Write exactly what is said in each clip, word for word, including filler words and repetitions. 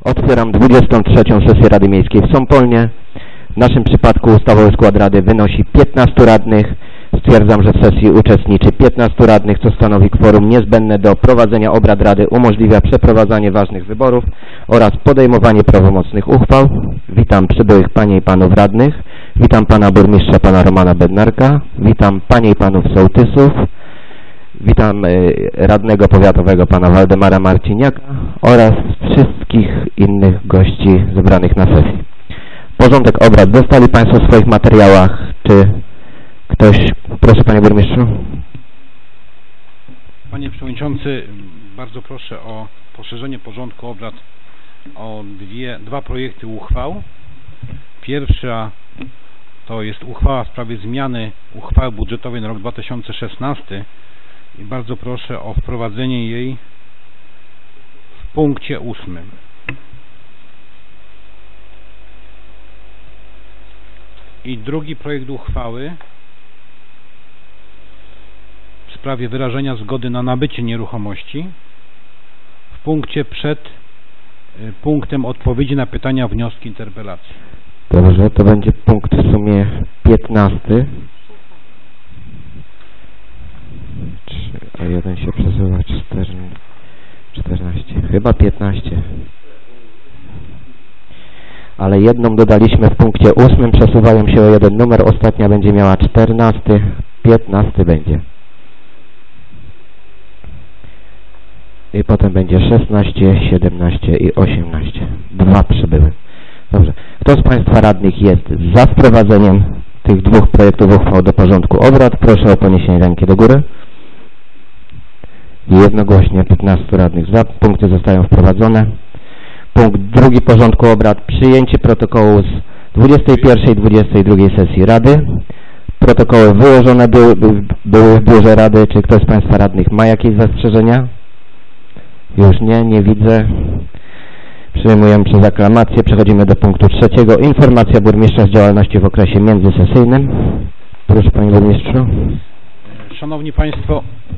Otwieram dwudziestą trzecią sesję Rady Miejskiej w Sąpolnie. W naszym przypadku ustawowy skład Rady wynosi piętnastu radnych. Stwierdzam, że w sesji uczestniczy piętnastu radnych, co stanowi kworum niezbędne do prowadzenia obrad Rady, umożliwia przeprowadzanie ważnych wyborów oraz podejmowanie prawomocnych uchwał. Witam przybyłych Panie i Panów radnych. Witam Pana Burmistrza, Pana Romana Bednarka. Witam Panie i Panów sołtysów. Witam y, radnego powiatowego Pana Waldemara Marciniaka oraz wszystkich innych gości zebranych na sesji. Porządek obrad dostali Państwo w swoich materiałach. Czy ktoś... Proszę Panie Burmistrzu. Panie Przewodniczący, bardzo proszę o poszerzenie porządku obrad o dwie, dwa projekty uchwał. Pierwsza to jest uchwała w sprawie zmiany uchwały budżetowej na rok dwa tysiące szesnasty i bardzo proszę o wprowadzenie jej w punkcie ósmym. I drugi projekt uchwały w sprawie wyrażenia zgody na nabycie nieruchomości w punkcie przed y, punktem odpowiedzi na pytania, wnioski, interpelacje. Dobrze, to będzie punkt w sumie piętnasty. A jeden się przesuwa, czternaście. Chyba piętnaście. Ale jedną dodaliśmy w punkcie ósmym, przesuwają się o jeden numer, ostatnia będzie miała czternasty, piętnasty będzie. I potem będzie szesnaście, siedemnaście i osiemnaście. Dwa przybyły. Dobrze. Kto z Państwa radnych jest za wprowadzeniem tych dwóch projektów uchwał do porządku obrad? Proszę o podniesienie ręki do góry. Jednogłośnie piętnastu radnych za. Punkty zostają wprowadzone. Punkt drugi porządku obrad. Przyjęcie protokołu z dwudziestej pierwszej i dwudziestej drugiej sesji Rady. Protokoły wyłożone były, były w biurze Rady. Czy ktoś z Państwa radnych ma jakieś zastrzeżenia? Już nie, nie widzę. Przyjmujemy przez aklamację. Przechodzimy do punktu trzeciego. Informacja burmistrza z działalności w okresie międzysesyjnym. Proszę Panie Burmistrzu. Szanowni Państwo,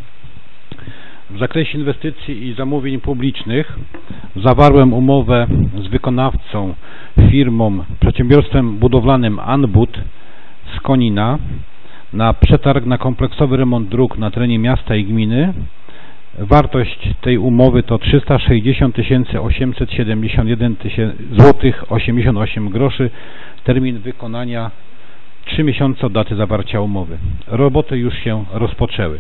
w zakresie inwestycji i zamówień publicznych zawarłem umowę z wykonawcą, firmą, przedsiębiorstwem budowlanym Anbud z Konina na przetarg na kompleksowy remont dróg na terenie miasta i gminy. Wartość tej umowy to trzysta sześćdziesiąt tysięcy osiemset siedemdziesiąt jeden złotych osiemdziesiąt osiem groszy. Termin wykonania trzy miesiące od daty zawarcia umowy. Roboty już się rozpoczęły.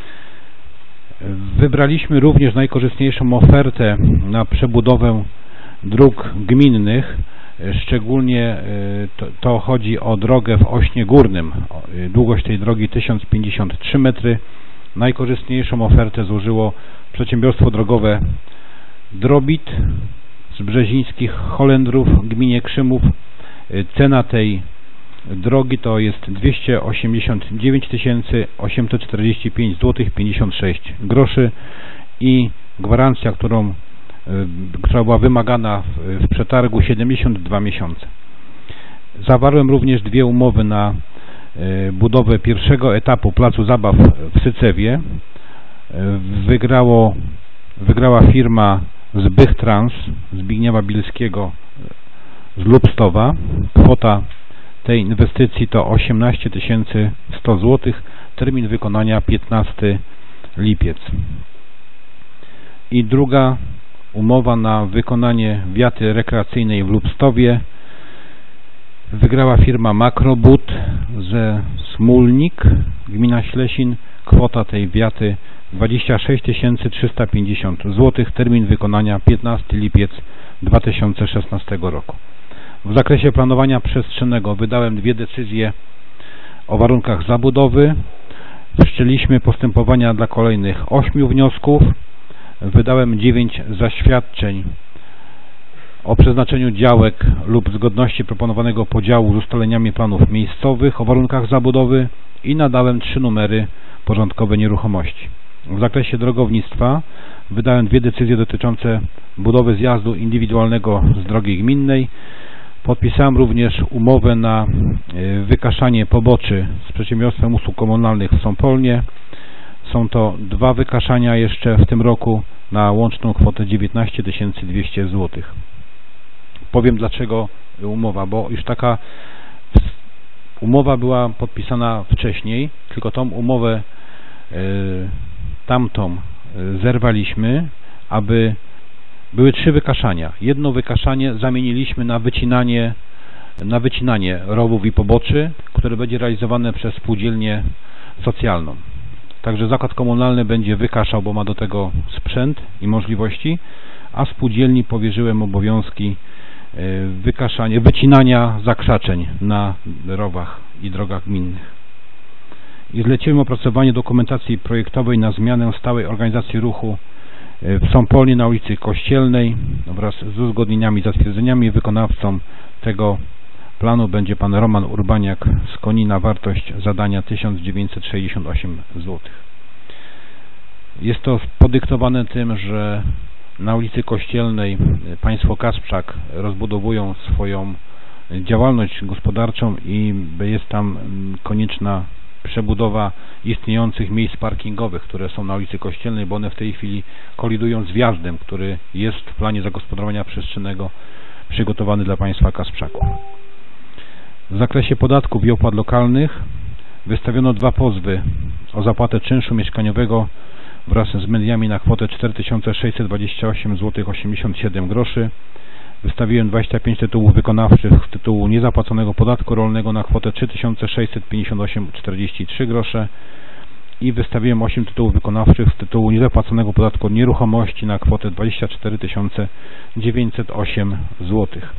Wybraliśmy również najkorzystniejszą ofertę na przebudowę dróg gminnych. Szczególnie to, to chodzi o drogę w Ośnie Górnym. Długość tej drogi tysiąc pięćdziesiąt trzy metry. Najkorzystniejszą ofertę złożyło przedsiębiorstwo drogowe Drobit z Brzezińskich Holendrów w gminie Krzymów. Cena tej drogi to jest dwieście osiemdziesiąt dziewięć tysięcy osiemset czterdzieści pięć złotych pięćdziesiąt sześć groszy i gwarancja, którą, która była wymagana w, w przetargu, siedemdziesiąt dwa miesiące. Zawarłem również dwie umowy na budowę pierwszego etapu placu zabaw w Sycewie. Wygrało, wygrała firma Zbychtrans Zbigniewa Bielskiego z Lubstowa. Kwota tej inwestycji to osiemnaście tysięcy sto złotych. Termin wykonania piętnasty lipiec. I druga umowa na wykonanie wiaty rekreacyjnej w Lubstowie. Wygrała firma Makrobud ze Smólnik, gmina Ślesin. Kwota tej wiaty dwadzieścia sześć tysięcy trzysta pięćdziesiąt złotych. Termin wykonania piętnasty lipiec dwa tysiące szesnastego roku. W zakresie planowania przestrzennego wydałem dwie decyzje o warunkach zabudowy. Wszczęliśmy postępowania dla kolejnych ośmiu wniosków. Wydałem dziewięć zaświadczeń o przeznaczeniu działek lub zgodności proponowanego podziału z ustaleniami planów miejscowych o warunkach zabudowy i nadałem trzy numery porządkowe nieruchomości. W zakresie drogownictwa wydałem dwie decyzje dotyczące budowy zjazdu indywidualnego z drogi gminnej. Podpisałem również umowę na wykaszanie poboczy z przedsiębiorstwem usług komunalnych w Sąpolnie. Są to dwa wykaszania jeszcze w tym roku na łączną kwotę dziewiętnaście tysięcy dwieście złotych. Powiem dlaczego umowa, bo już taka umowa była podpisana wcześniej, tylko tą umowę y, tamtą y, zerwaliśmy, aby były trzy wykaszania. Jedno wykaszanie zamieniliśmy na wycinanie na wycinanie rowów i poboczy, które będzie realizowane przez spółdzielnię socjalną. Także zakład komunalny będzie wykaszał, bo ma do tego sprzęt i możliwości, a spółdzielni powierzyłem obowiązki wykaszania, wycinania zakrzaczeń na rowach i drogach gminnych. I zleciłem opracowanie dokumentacji projektowej na zmianę stałej organizacji ruchu w Sąpolnie na ulicy Kościelnej wraz z uzgodnieniami i zatwierdzeniami. Wykonawcą tego planu będzie pan Roman Urbaniak z Konina. Wartość zadania tysiąc dziewięćset sześćdziesiąt osiem złotych. Jest to podyktowane tym, że na ulicy Kościelnej państwo Kasprzak rozbudowują swoją działalność gospodarczą i jest tam konieczna przebudowa istniejących miejsc parkingowych, które są na ulicy Kościelnej, bo one w tej chwili kolidują z wjazdem, który jest w planie zagospodarowania przestrzennego przygotowany dla państwa Kasprzaku. W zakresie podatków i opłat lokalnych wystawiono dwa pozwy o zapłatę czynszu mieszkaniowego wraz z mediami na kwotę cztery tysiące sześćset dwadzieścia osiem złotych osiemdziesiąt siedem groszy. Wystawiłem dwadzieścia pięć tytułów wykonawczych z tytułu niezapłaconego podatku rolnego na kwotę trzy tysiące sześćset pięćdziesiąt osiem złotych czterdzieści trzy grosze i wystawiłem osiem tytułów wykonawczych z tytułu niezapłaconego podatku od nieruchomości na kwotę dwadzieścia cztery tysiące dziewięćset osiem złotych.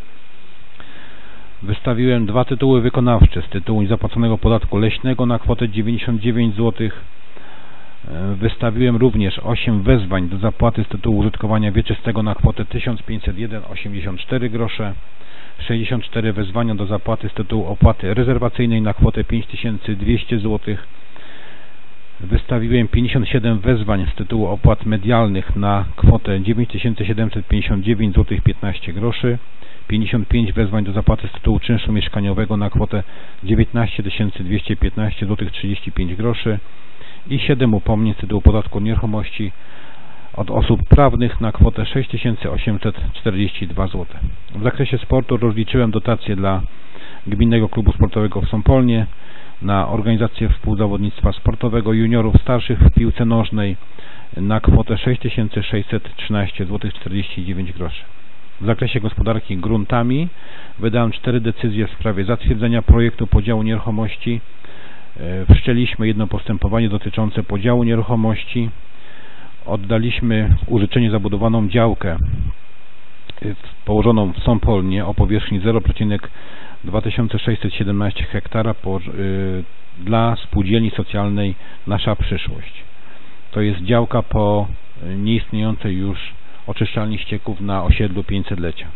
Wystawiłem dwa tytuły wykonawcze z tytułu niezapłaconego podatku leśnego na kwotę dziewięćdziesiąt dziewięć złotych. Wystawiłem również osiem wezwań do zapłaty z tytułu użytkowania wieczystego na kwotę tysiąc pięćset jeden złotych osiemdziesiąt cztery grosze, sześćdziesiąt cztery wezwania do zapłaty z tytułu opłaty rezerwacyjnej na kwotę pięć tysięcy dwieście złotych. Wystawiłem pięćdziesiąt siedem wezwań z tytułu opłat medialnych na kwotę dziewięć tysięcy siedemset pięćdziesiąt dziewięć złotych piętnaście groszy, pięćdziesiąt pięć wezwań do zapłaty z tytułu czynszu mieszkaniowego na kwotę dziewiętnaście tysięcy dwieście piętnaście złotych trzydzieści pięć groszy i siedem upomnień z tytułu podatku od nieruchomości od osób prawnych na kwotę sześć tysięcy osiemset czterdzieści dwa złote. W zakresie sportu rozliczyłem dotacje dla Gminnego Klubu Sportowego w Sąpolnie na organizację współzawodnictwa sportowego juniorów starszych w piłce nożnej na kwotę sześć tysięcy sześćset trzynaście złotych czterdzieści dziewięć groszy. W zakresie gospodarki gruntami wydałem cztery decyzje w sprawie zatwierdzenia projektu podziału nieruchomości. Wszczęliśmy jedno postępowanie dotyczące podziału nieruchomości. Oddaliśmy w użyczenie zabudowaną działkę położoną w Sąpolnie o powierzchni zero przecinek dwa tysiące sześćset siedemnaście hektara po, y, dla spółdzielni socjalnej Nasza Przyszłość. To jest działka po nieistniejącej już oczyszczalni ścieków na osiedlu pięćsetlecia.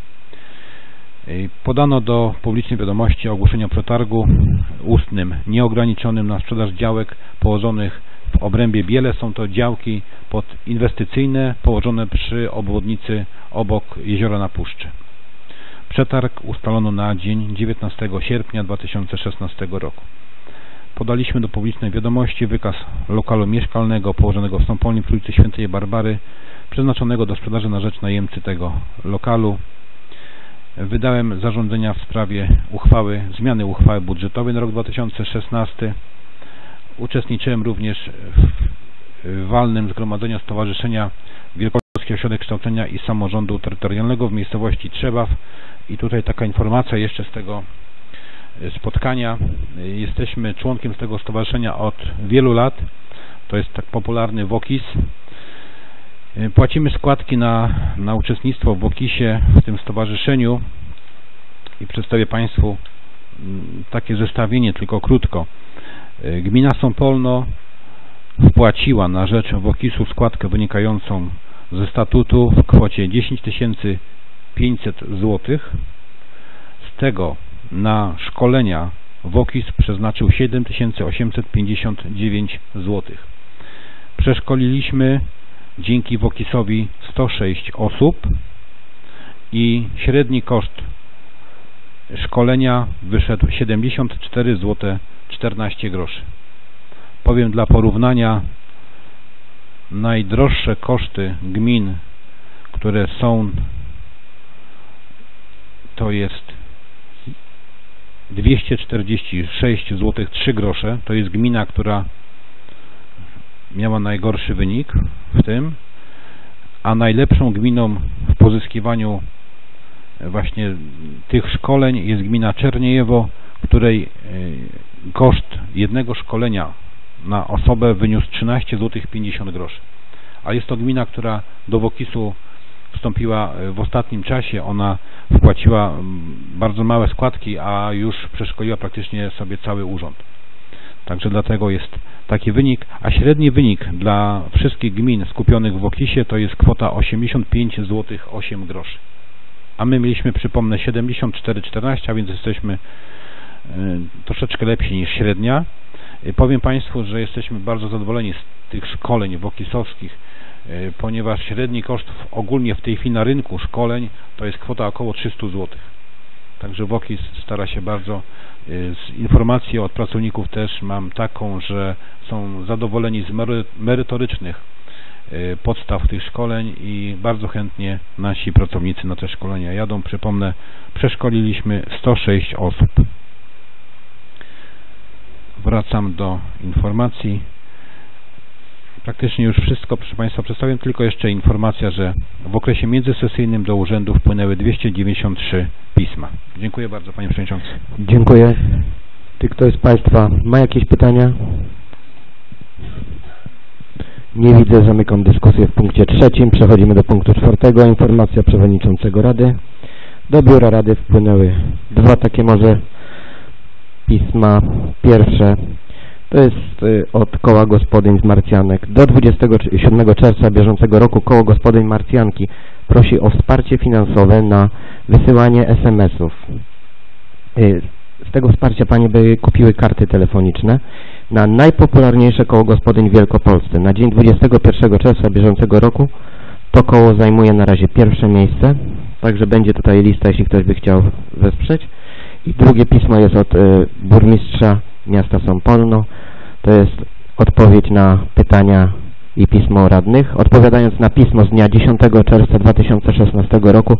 Podano do publicznej wiadomości ogłoszenia przetargu ustnym nieograniczonym na sprzedaż działek położonych w obrębie Biele. Są to działki podinwestycyjne położone przy obwodnicy obok Jeziora na Puszczy. Przetarg ustalono na dzień dziewiętnastego sierpnia dwa tysiące szesnastego roku. Podaliśmy do publicznej wiadomości wykaz lokalu mieszkalnego położonego w Sąpolni przy ulicy Świętej Barbary, przeznaczonego do sprzedaży na rzecz najemcy tego lokalu. Wydałem zarządzenia w sprawie uchwały, zmiany uchwały budżetowej na rok dwa tysiące szesnasty. Uczestniczyłem również w walnym zgromadzeniu Stowarzyszenia Wielkopolski Ośrodek Kształcenia i Samorządu Terytorialnego w miejscowości Trzebaw. I tutaj taka informacja jeszcze z tego spotkania. Jesteśmy członkiem z tego stowarzyszenia od wielu lat. To jest tak popularny WOKiS. Płacimy składki na, na uczestnictwo w WOKiSie, w tym stowarzyszeniu, i przedstawię Państwu takie zestawienie, tylko krótko. Gmina Sąpolno wpłaciła na rzecz WOKiSu składkę wynikającą ze statutu w kwocie dziesięć tysięcy pięćset złotych. Z tego na szkolenia WOKiS przeznaczył siedem tysięcy osiemset pięćdziesiąt dziewięć złotych. Przeszkoliliśmy dzięki WOKiSowi sto sześć osób i średni koszt szkolenia wyszedł siedemdziesiąt cztery złote czternaście groszy. Powiem dla porównania, najdroższe koszty gmin, które są to jest dwieście czterdzieści sześć złotych trzy grosze. To jest gmina, która miała najgorszy wynik w tym, a najlepszą gminą w pozyskiwaniu właśnie tych szkoleń jest gmina Czerniejewo, której koszt jednego szkolenia na osobę wyniósł trzynaście złotych pięćdziesiąt groszy. A jest to gmina, która do WOKiS-u wstąpiła w ostatnim czasie. Ona wpłaciła bardzo małe składki, a już przeszkoliła praktycznie sobie cały urząd. Także dlatego jest taki wynik, a średni wynik dla wszystkich gmin skupionych w WOKiS-ie to jest kwota osiemdziesiąt pięć złotych osiem groszy. A my mieliśmy, przypomnę, siedemdziesiąt cztery czternaście, a więc jesteśmy troszeczkę lepsi niż średnia. Powiem Państwu, że jesteśmy bardzo zadowoleni z tych szkoleń WOKiS-owskich, ponieważ średni koszt w, ogólnie w tej chwili na rynku szkoleń to jest kwota około trzysta złotych. Także WOKiS stara się bardzo. Z informacji od pracowników też mam taką, że są zadowoleni z merytorycznych podstaw tych szkoleń i bardzo chętnie nasi pracownicy na te szkolenia jadą. Przypomnę, przeszkoliliśmy sto sześć osób. Wracam do informacji. Praktycznie już wszystko, proszę Państwa, przedstawiam, tylko jeszcze informacja, że w okresie międzysesyjnym do urzędu wpłynęły dwieście dziewięćdziesiąt trzy pisma. Dziękuję bardzo, Panie Przewodniczący. Dziękuję. Czy ktoś z Państwa ma jakieś pytania? Nie widzę, zamykam dyskusję w punkcie trzecim. Przechodzimy do punktu czwartego. Informacja Przewodniczącego Rady. Do Biura Rady wpłynęły dwa takie może pisma. Pierwsze to jest od Koła Gospodyń z Marcjanek. Do dwudziestego siódmego czerwca bieżącego roku Koło Gospodyń Marcjanki prosi o wsparcie finansowe na wysyłanie es em esów. Z tego wsparcia Panie by kupiły karty telefoniczne na najpopularniejsze koło gospodyń w Wielkopolsce. Na dzień dwudziestego pierwszego czerwca bieżącego roku to koło zajmuje na razie pierwsze miejsce, także będzie tutaj lista, jeśli ktoś by chciał wesprzeć. I drugie pismo jest od y, burmistrza miasta Sąpolno. To jest odpowiedź na pytania i pismo radnych. Odpowiadając na pismo z dnia dziesiątego czerwca dwa tysiące szesnastego roku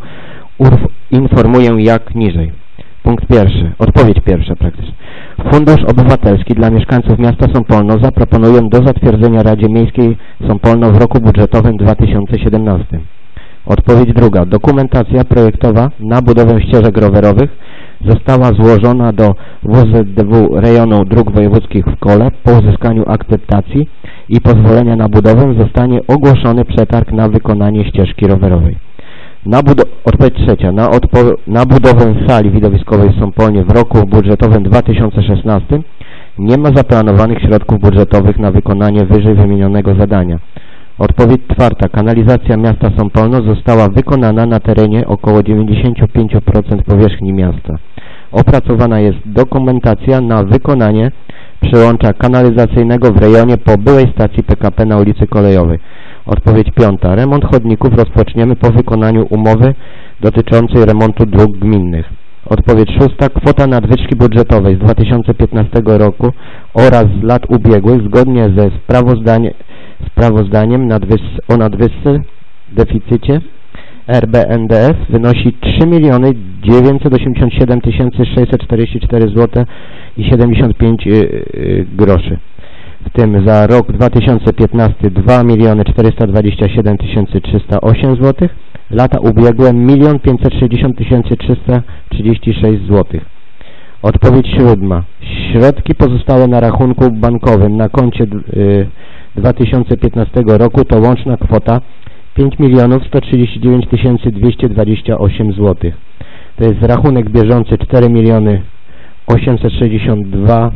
informuję jak niżej. Punkt pierwszy. Odpowiedź pierwsza praktycznie. Fundusz Obywatelski dla mieszkańców miasta Sąpolno zaproponuję do zatwierdzenia Radzie Miejskiej Sąpolno w roku budżetowym dwa tysiące siedemnastym. Odpowiedź druga. Dokumentacja projektowa na budowę ścieżek rowerowych została złożona do W Z D W rejonu dróg wojewódzkich w Kole. Po uzyskaniu akceptacji i pozwolenia na budowę zostanie ogłoszony przetarg na wykonanie ścieżki rowerowej. Na Odpowiedź trzecia. Na, na budowę sali widowiskowej w Sąpolnie w roku budżetowym dwa tysiące szesnastym nie ma zaplanowanych środków budżetowych na wykonanie wyżej wymienionego zadania. Odpowiedź czwarta. Kanalizacja miasta Sąpolno została wykonana na terenie około dziewięćdziesiąt pięć procent powierzchni miasta. Opracowana jest dokumentacja na wykonanie przyłącza kanalizacyjnego w rejonie po byłej stacji P K P na ulicy Kolejowej. Odpowiedź piąta. Remont chodników rozpoczniemy po wykonaniu umowy dotyczącej remontu dróg gminnych. Odpowiedź szósta. Kwota nadwyżki budżetowej z dwa tysiące piętnastego roku oraz z lat ubiegłych zgodnie ze sprawozdaniem, sprawozdaniem nadwys o nadwyżce deficycie R B N D S wynosi trzy miliony dziewięćset osiemdziesiąt siedem tysięcy sześćset czterdzieści cztery złote i siedemdziesiąt pięć groszy. W tym za rok dwa tysiące piętnasty dwa miliony czterysta dwadzieścia siedem tysięcy trzysta osiem złotych, lata ubiegłe milion pięćset sześćdziesiąt tysięcy trzysta trzydzieści sześć złotych. Odpowiedź siódma. Środki pozostałe na rachunku bankowym na koncie y, dwa tysiące piętnastego roku to łączna kwota pięć milionów sto trzydzieści dziewięć tysięcy dwieście dwadzieścia osiem złotych. To jest rachunek bieżący cztery miliony osiemset sześćdziesiąt dwa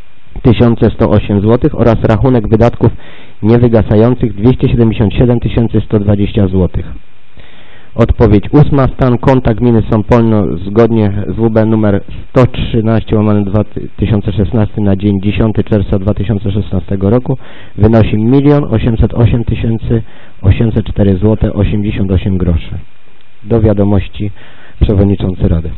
tysiące sto osiem złotych oraz rachunek wydatków niewygasających dwieście siedemdziesiąt siedem tysięcy sto dwadzieścia złotych. Odpowiedź ósma. Stan konta gminy Sąpolno zgodnie z W B numer sto trzynaście łamane dwa tysiące szesnaście na dzień dziesiątego czerwca dwa tysiące szesnastego roku wynosi milion osiemset osiem tysięcy osiemset cztery złote osiemdziesiąt osiem groszy. Do wiadomości Przewodniczący Rady.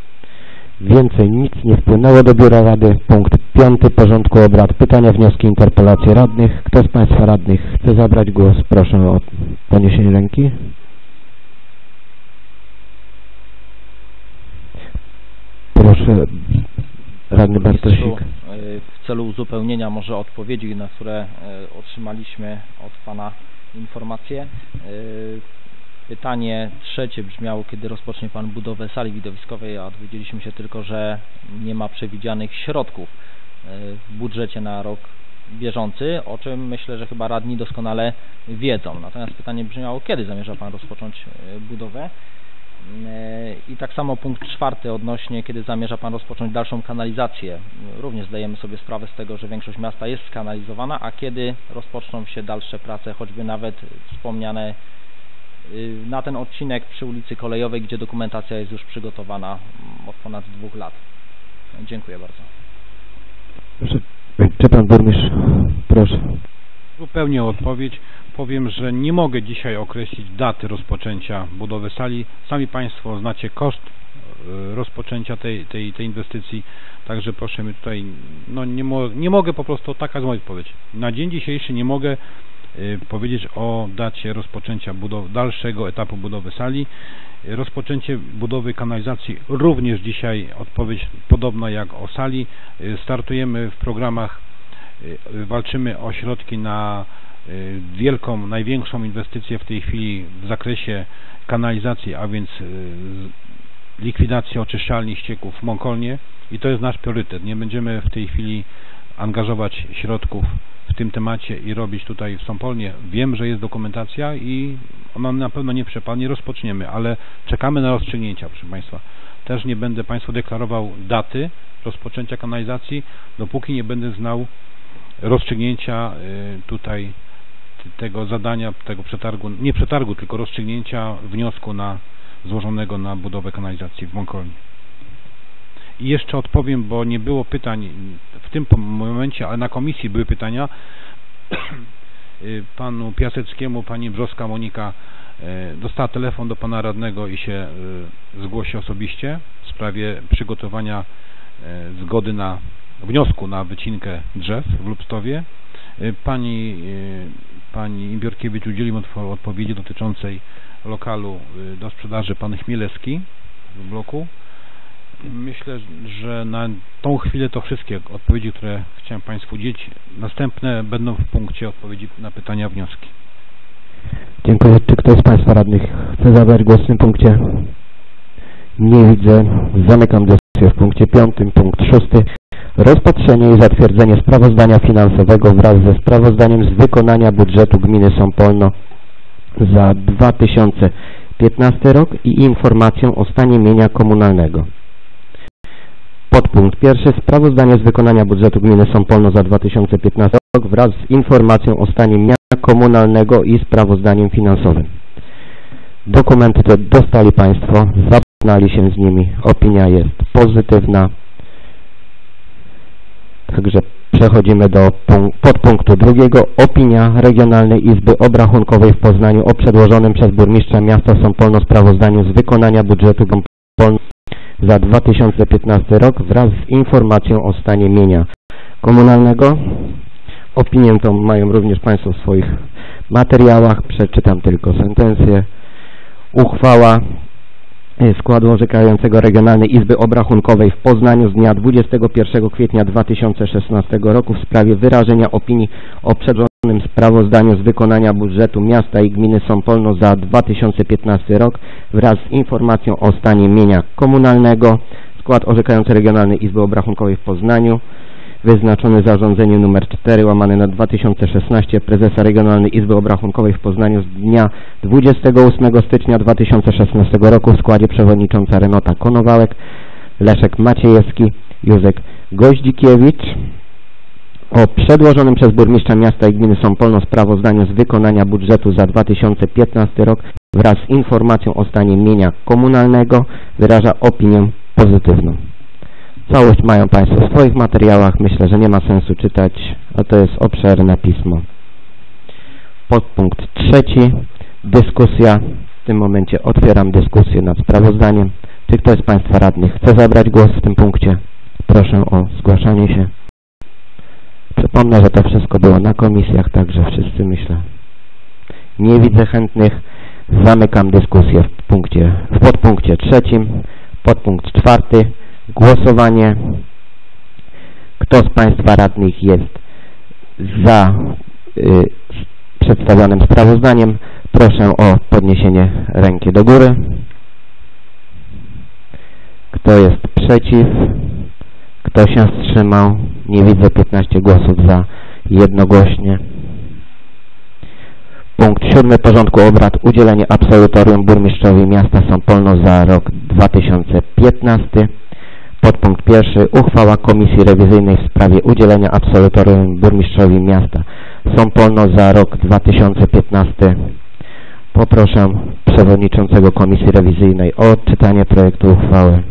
Więcej nic nie wpłynęło do Biura Rady. Punkt piąty porządku obrad. Pytania, wnioski, interpelacje radnych. Kto z Państwa radnych chce zabrać głos? Proszę o podniesienie ręki. Proszę, radny Bartosik. W celu uzupełnienia może odpowiedzi, na które otrzymaliśmy od Pana informacje. Pytanie trzecie brzmiało, kiedy rozpocznie Pan budowę sali widowiskowej, a dowiedzieliśmy się tylko, że nie ma przewidzianych środków w budżecie na rok bieżący, o czym myślę, że chyba radni doskonale wiedzą. Natomiast pytanie brzmiało, kiedy zamierza Pan rozpocząć budowę? I tak samo punkt czwarty odnośnie, kiedy zamierza Pan rozpocząć dalszą kanalizację. Również zdajemy sobie sprawę z tego, że większość miasta jest skanalizowana, a kiedy rozpoczną się dalsze prace, choćby nawet wspomniane na ten odcinek przy ulicy Kolejowej, gdzie dokumentacja jest już przygotowana od ponad dwóch lat. Dziękuję bardzo. Proszę, czy Pan Burmistrz? Proszę. Zupełnie odpowiedź. Powiem, że nie mogę dzisiaj określić daty rozpoczęcia budowy sali. Sami Państwo znacie koszt rozpoczęcia tej, tej, tej inwestycji, także proszę mi tutaj, no nie, mo nie mogę po prostu, taka jest moja odpowiedź. Na dzień dzisiejszy nie mogę y, powiedzieć o dacie rozpoczęcia budowy, dalszego etapu budowy sali. Rozpoczęcie budowy kanalizacji również dzisiaj odpowiedź podobna jak o sali. Y, startujemy w programach, y, walczymy o środki na wielką, największą inwestycję w tej chwili w zakresie kanalizacji, a więc likwidacji oczyszczalni ścieków w Mąkolnie i to jest nasz priorytet. Nie będziemy w tej chwili angażować środków w tym temacie i robić tutaj w Sąpolnie. Wiem, że jest dokumentacja i ona na pewno nie przepadnie, rozpoczniemy, ale czekamy na rozstrzygnięcia, proszę Państwa. Też nie będę Państwu deklarował daty rozpoczęcia kanalizacji, dopóki nie będę znał rozstrzygnięcia tutaj tego zadania, tego przetargu, nie przetargu, tylko rozstrzygnięcia wniosku na, złożonego na budowę kanalizacji w Mąkolnie. I jeszcze odpowiem, bo nie było pytań w tym momencie, ale na komisji były pytania. Panu Piaseckiemu, pani Brzoska Monika dostała telefon do pana radnego i się zgłosi osobiście w sprawie przygotowania zgody na wniosku na wycinkę drzew w Lubstowie. Pani, pani Imbiorkiewicz udzieli odpowiedzi dotyczącej lokalu do sprzedaży pan Chmielewski w bloku. Myślę, że na tą chwilę to wszystkie odpowiedzi, które chciałem Państwu udzielić. Następne będą w punkcie odpowiedzi na pytania, wnioski. Dziękuję. Czy ktoś z Państwa radnych chce zabrać głos w tym punkcie? Nie widzę. Zamykam dyskusję w punkcie piątym. Punkt szósty. Rozpatrzenie i zatwierdzenie sprawozdania finansowego wraz ze sprawozdaniem z wykonania budżetu gminy Sąpolno za dwa tysiące piętnasty rok i informacją o stanie mienia komunalnego. Podpunkt pierwszy. Sprawozdanie z wykonania budżetu gminy Sąpolno za dwa tysiące piętnasty rok wraz z informacją o stanie mienia komunalnego i sprawozdaniem finansowym. Dokumenty te dostali Państwo, zapoznali się z nimi. Opinia jest pozytywna. Także przechodzimy do podpunktu drugiego. Opinia Regionalnej Izby Obrachunkowej w Poznaniu o przedłożonym przez burmistrza miasta Sąpolno sprawozdaniu z wykonania budżetu Sąpolno za dwa tysiące piętnasty rok wraz z informacją o stanie mienia komunalnego. Opinię tą mają również Państwo w swoich materiałach. Przeczytam tylko sentencję. Uchwała składu orzekającego Regionalnej Izby Obrachunkowej w Poznaniu z dnia dwudziestego pierwszego kwietnia dwa tysiące szesnastego roku w sprawie wyrażenia opinii o przedłożonym sprawozdaniu z wykonania budżetu miasta i gminy Sąpolno za dwa tysiące piętnasty rok wraz z informacją o stanie mienia komunalnego. Skład orzekający Regionalnej Izby Obrachunkowej w Poznaniu wyznaczony zarządzeniem nr cztery łamane na dwa tysiące szesnaście prezesa Regionalnej Izby Obrachunkowej w Poznaniu z dnia dwudziestego ósmego stycznia dwa tysiące szesnastego roku w składzie przewodnicząca Renata Konowałek, Leszek Maciejewski, Józek Goździkiewicz o przedłożonym przez burmistrza miasta i gminy Sąpolno sprawozdaniu z wykonania budżetu za dwa tysiące piętnasty rok wraz z informacją o stanie mienia komunalnego wyraża opinię pozytywną. Całość mają Państwo w swoich materiałach. Myślę, że nie ma sensu czytać, a to jest obszerne pismo. Podpunkt trzeci. Dyskusja. W tym momencie otwieram dyskusję nad sprawozdaniem. Czy ktoś z Państwa radnych chce zabrać głos w tym punkcie? Proszę o zgłaszanie się. Przypomnę, że to wszystko było na komisjach, także wszyscy myślę. Nie widzę chętnych. Zamykam dyskusję w punkcie, w podpunkcie trzecim. Podpunkt czwarty. głosowanie. Kto z Państwa radnych jest za y, przedstawionym sprawozdaniem, proszę o podniesienie ręki do góry. Kto jest przeciw? Kto się wstrzymał? Nie widzę. piętnaście głosów za, jednogłośnie. Punkt siódmy porządku obrad. Udzielenie absolutorium burmistrzowi miasta Sąpolno za rok dwa tysiące piętnasty. Podpunkt pierwszy. Uchwała Komisji Rewizyjnej w sprawie udzielenia absolutorium burmistrzowi miasta Sąpolno za rok dwa tysiące piętnasty. Poproszę przewodniczącego Komisji Rewizyjnej o odczytanie projektu uchwały.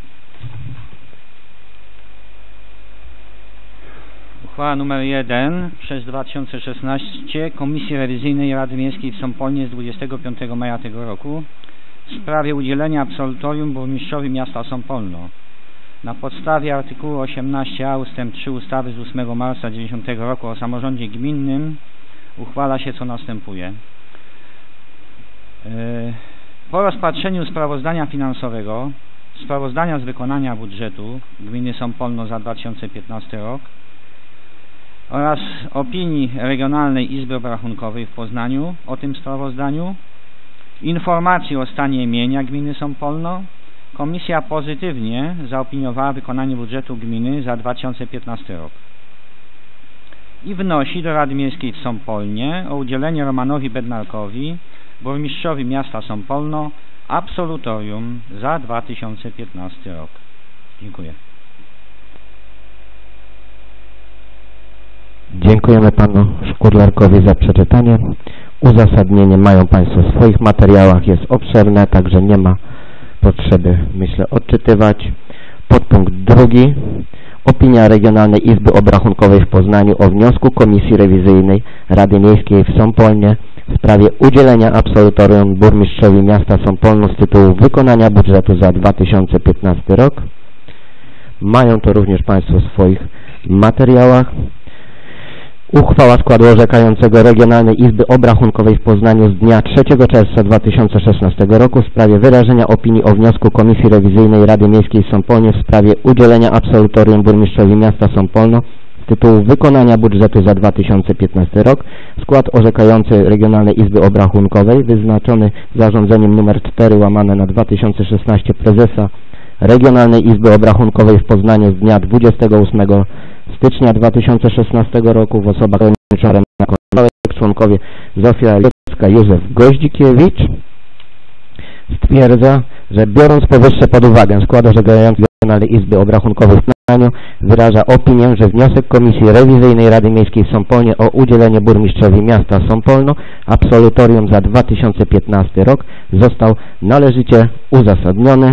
Uchwała numer jeden przez dwa tysiące szesnaście Komisji Rewizyjnej Rady Miejskiej w Sąpolnie z dwudziestego piątego maja tego roku w sprawie udzielenia absolutorium burmistrzowi miasta Sąpolno. Na podstawie artykułu osiemnaście a ustęp trzy ustawy z ósmego marca dziewięćdziesiątego roku o samorządzie gminnym uchwala się co następuje. Po rozpatrzeniu sprawozdania finansowego, sprawozdania z wykonania budżetu gminy Sąpolno za dwa tysiące piętnasty rok oraz opinii Regionalnej Izby Obrachunkowej w Poznaniu o tym sprawozdaniu, informacji o stanie mienia gminy Sąpolno, Komisja pozytywnie zaopiniowała wykonanie budżetu gminy za dwa tysiące piętnasty rok i wnosi do Rady Miejskiej w Sąpolnie o udzielenie Romanowi Bednarkowi, burmistrzowi miasta Sąpolno, absolutorium za dwa tysiące piętnasty rok. Dziękuję. Dziękujemy panu Szkudlarkowi za przeczytanie. Uzasadnienie mają państwo w swoich materiałach, jest obszerne, także nie ma potrzeby, myślę, odczytywać. Podpunkt drugi. Opinia Regionalnej Izby Obrachunkowej w Poznaniu o wniosku Komisji Rewizyjnej Rady Miejskiej w Sąpolnie w sprawie udzielenia absolutorium burmistrzowi miasta Sąpolno z tytułu wykonania budżetu za dwa tysiące piętnasty rok. Mają to również państwo w swoich materiałach. Uchwała składu orzekającego Regionalnej Izby Obrachunkowej w Poznaniu z dnia trzeciego czerwca dwa tysiące szesnastego roku w sprawie wyrażenia opinii o wniosku Komisji Rewizyjnej Rady Miejskiej w Sąpolnie w sprawie udzielenia absolutorium burmistrzowi miasta Sąpolno z tytułu wykonania budżetu za dwa tysiące piętnasty rok. Skład orzekający Regionalnej Izby Obrachunkowej wyznaczony zarządzeniem nr cztery łamane na dwa tysiące szesnaście prezesa Regionalnej Izby Obrachunkowej w Poznaniu z dnia dwudziestego ósmego stycznia dwa tysiące szesnastego roku w osobach członkowie Zofia Lecka, Józef Goździkiewicz stwierdza, że biorąc powyższe pod uwagę, skład orzekający Regionalnej Izby Obrachunkowej w Poznaniu wyraża opinię, że wniosek Komisji Rewizyjnej Rady Miejskiej w Sąpolnie o udzielenie burmistrzowi miasta Sąpolno absolutorium za dwa tysiące piętnasty rok został należycie uzasadniony.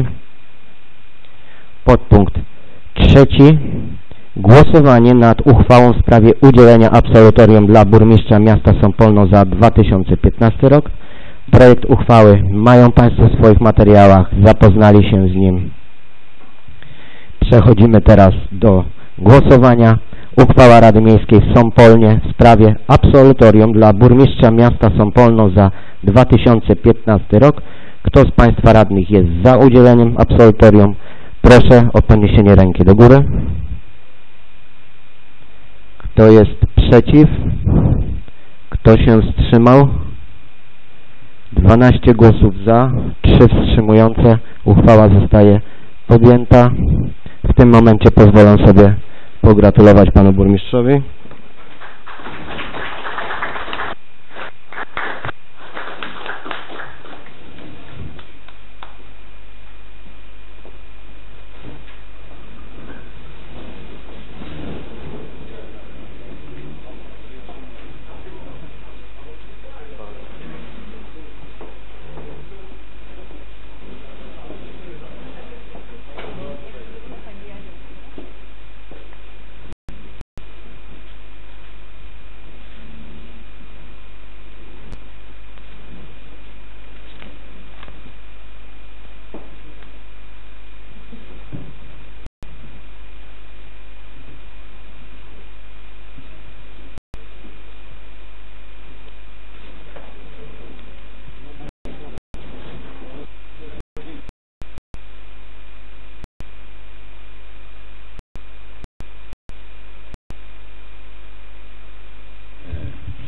Podpunkt trzeci. Głosowanie nad uchwałą w sprawie udzielenia absolutorium dla burmistrza miasta Sąpolno za dwa tysiące piętnasty rok. Projekt uchwały mają państwo w swoich materiałach, zapoznali się z nim. Przechodzimy teraz do głosowania. Uchwała Rady Miejskiej w Sąpolnie w sprawie absolutorium dla burmistrza miasta Sąpolno za dwa tysiące piętnasty rok. Kto z państwa radnych jest za udzieleniem absolutorium? Proszę o podniesienie ręki do góry. Kto jest przeciw? Kto się wstrzymał? dwanaście głosów za, trzy wstrzymujące. Uchwała zostaje podjęta. W tym momencie pozwolę sobie pogratulować panu burmistrzowi.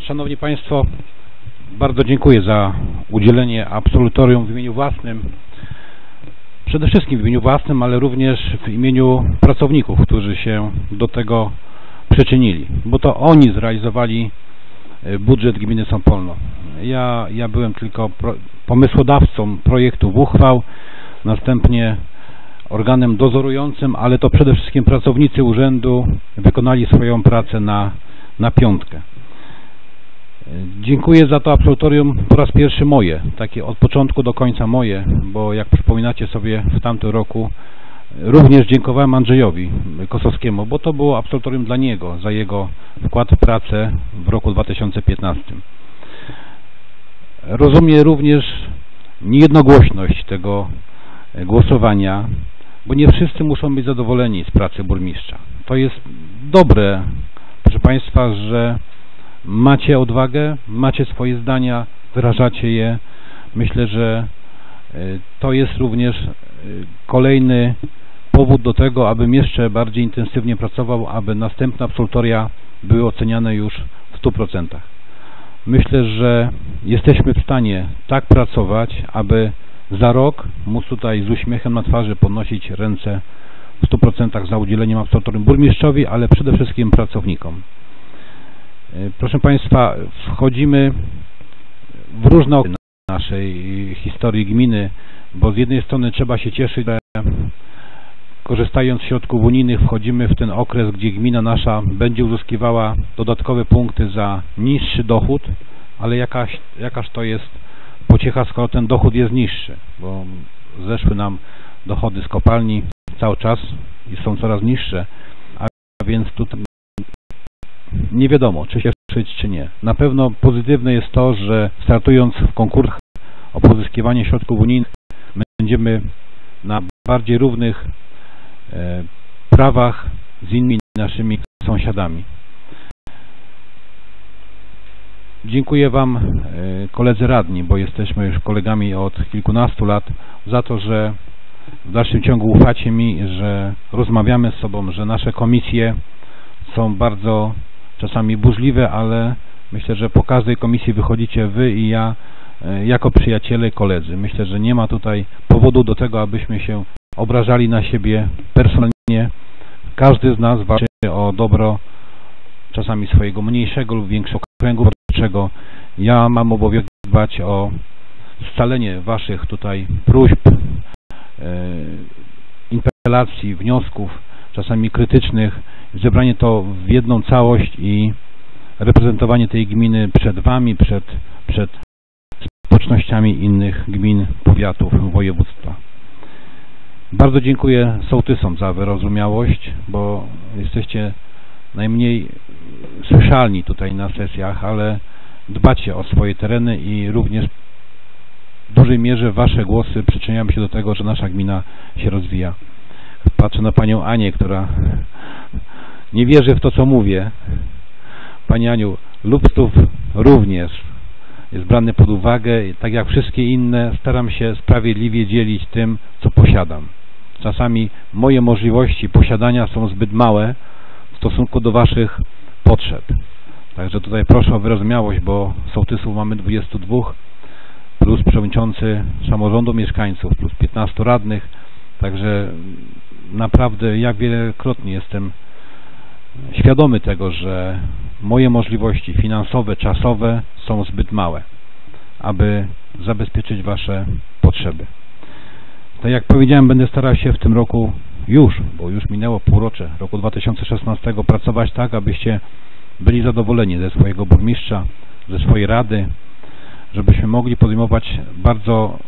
Szanowni Państwo, bardzo dziękuję za udzielenie absolutorium w imieniu własnym, przede wszystkim w imieniu własnym, ale również w imieniu pracowników, którzy się do tego przyczynili, bo to oni zrealizowali budżet gminy Sąpolno. Ja, ja byłem tylko pro, pomysłodawcą projektów uchwał, następnie organem dozorującym, ale to przede wszystkim pracownicy urzędu wykonali swoją pracę na, na piątkę. Dziękuję za to absolutorium po raz pierwszy moje, takie od początku do końca moje, bo jak przypominacie sobie w tamtym roku również dziękowałem Andrzejowi Kosowskiemu, bo to było absolutorium dla niego, za jego wkład w pracę w roku dwa tysiące piętnastym. Rozumiem również niejednogłośność tego głosowania, bo nie wszyscy muszą być zadowoleni z pracy burmistrza. To jest dobre, proszę Państwa, że macie odwagę, macie swoje zdania, wyrażacie je. Myślę, że to jest również kolejny powód do tego, abym jeszcze bardziej intensywnie pracował, aby następne absolutoria były oceniane już w stu procentach. Myślę, że jesteśmy w stanie tak pracować, aby za rok móc tutaj z uśmiechem na twarzy podnosić ręce w stu procentach za udzieleniem absolutorium burmistrzowi, ale przede wszystkim pracownikom. Proszę Państwa, wchodzimy w różne okresy naszej historii gminy, bo z jednej strony trzeba się cieszyć, że korzystając z środków unijnych wchodzimy w ten okres, gdzie gmina nasza będzie uzyskiwała dodatkowe punkty za niższy dochód, ale jakaś, jakaż to jest pociecha, skoro ten dochód jest niższy, bo zeszły nam dochody z kopalni cały czas i są coraz niższe, a więc tutaj nie wiadomo, czy się cieszyć, czy nie. Na pewno pozytywne jest to, że startując w konkursach o pozyskiwanie środków unijnych będziemy na bardziej równych e, prawach z innymi naszymi sąsiadami. Dziękuję Wam, e, koledzy radni, bo jesteśmy już kolegami od kilkunastu lat, za to, że w dalszym ciągu ufacie mi, że rozmawiamy z sobą, że nasze komisje są bardzo czasami burzliwe, ale myślę, że po każdej komisji wychodzicie Wy i ja e, jako przyjaciele, koledzy. Myślę, że nie ma tutaj powodu do tego, abyśmy się obrażali na siebie personalnie. Każdy z nas walczy o dobro czasami swojego mniejszego lub większego kręgu wyborczego. Ja mam obowiązek dbać o scalenie Waszych tutaj próśb, e, interpelacji, wniosków, czasami krytycznych, zebranie to w jedną całość i reprezentowanie tej gminy przed Wami, przed, przed społecznościami innych gmin, powiatów, województwa. Bardzo dziękuję sołtysom za wyrozumiałość, bo jesteście najmniej słyszalni tutaj na sesjach, ale dbacie o swoje tereny i również w dużej mierze Wasze głosy przyczyniają się do tego, że nasza gmina się rozwija. Patrzę na Panią Anię, która nie wierzy w to, co mówię. Pani Aniu, Lubstów również jest brany pod uwagę. Tak jak wszystkie inne, staram się sprawiedliwie dzielić tym, co posiadam. Czasami moje możliwości posiadania są zbyt małe w stosunku do Waszych potrzeb. Także tutaj proszę o wyrozumiałość, bo sołtysów mamy dwudziestu dwóch, plus przewodniczący samorządu mieszkańców, plus piętnastu radnych. Także naprawdę ja wielokrotnie jestem świadomy tego, że moje możliwości finansowe, czasowe są zbyt małe, aby zabezpieczyć Wasze potrzeby. Tak jak powiedziałem, będę starał się w tym roku już, bo już minęło półrocze roku dwa tysiące szesnastego, pracować tak, abyście byli zadowoleni ze swojego burmistrza, ze swojej rady, żebyśmy mogli podejmować bardzo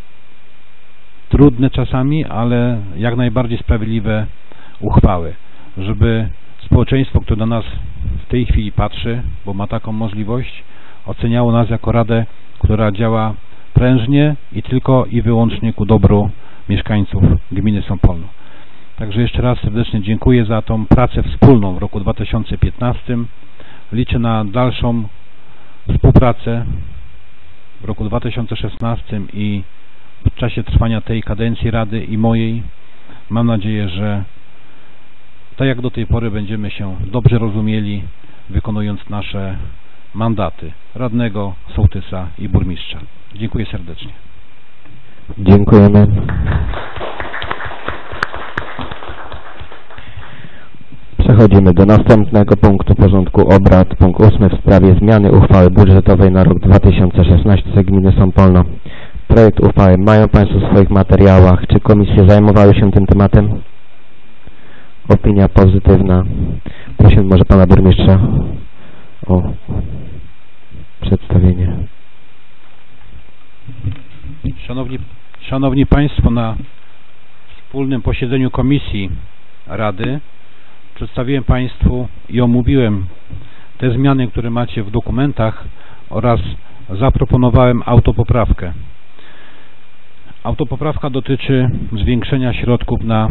trudne czasami, ale jak najbardziej sprawiedliwe uchwały, żeby społeczeństwo, które na nas w tej chwili patrzy, bo ma taką możliwość, oceniało nas jako radę, która działa prężnie i tylko i wyłącznie ku dobru mieszkańców gminy Sąpolno. Także jeszcze raz serdecznie dziękuję za tą pracę wspólną w roku dwa tysiące piętnastym. Liczę na dalszą współpracę w roku dwa tysiące szesnastym i w czasie trwania tej kadencji Rady i mojej. Mam nadzieję, że tak jak do tej pory będziemy się dobrze rozumieli, wykonując nasze mandaty radnego, sołtysa i burmistrza. Dziękuję serdecznie. Dziękujemy. Przechodzimy do następnego punktu porządku obrad. Punkt ósmy w sprawie zmiany uchwały budżetowej na rok dwa tysiące szesnasty Gminy Sąpolno. Projekt uchwały mają Państwo w swoich materiałach. Czy komisje zajmowały się tym tematem? Opinia pozytywna. Proszę może Pana Burmistrza o przedstawienie. Szanowni, Szanowni Państwo, na wspólnym posiedzeniu Komisji Rady przedstawiłem Państwu i omówiłem te zmiany, które macie w dokumentach, oraz zaproponowałem autopoprawkę. Autopoprawka dotyczy zwiększenia środków na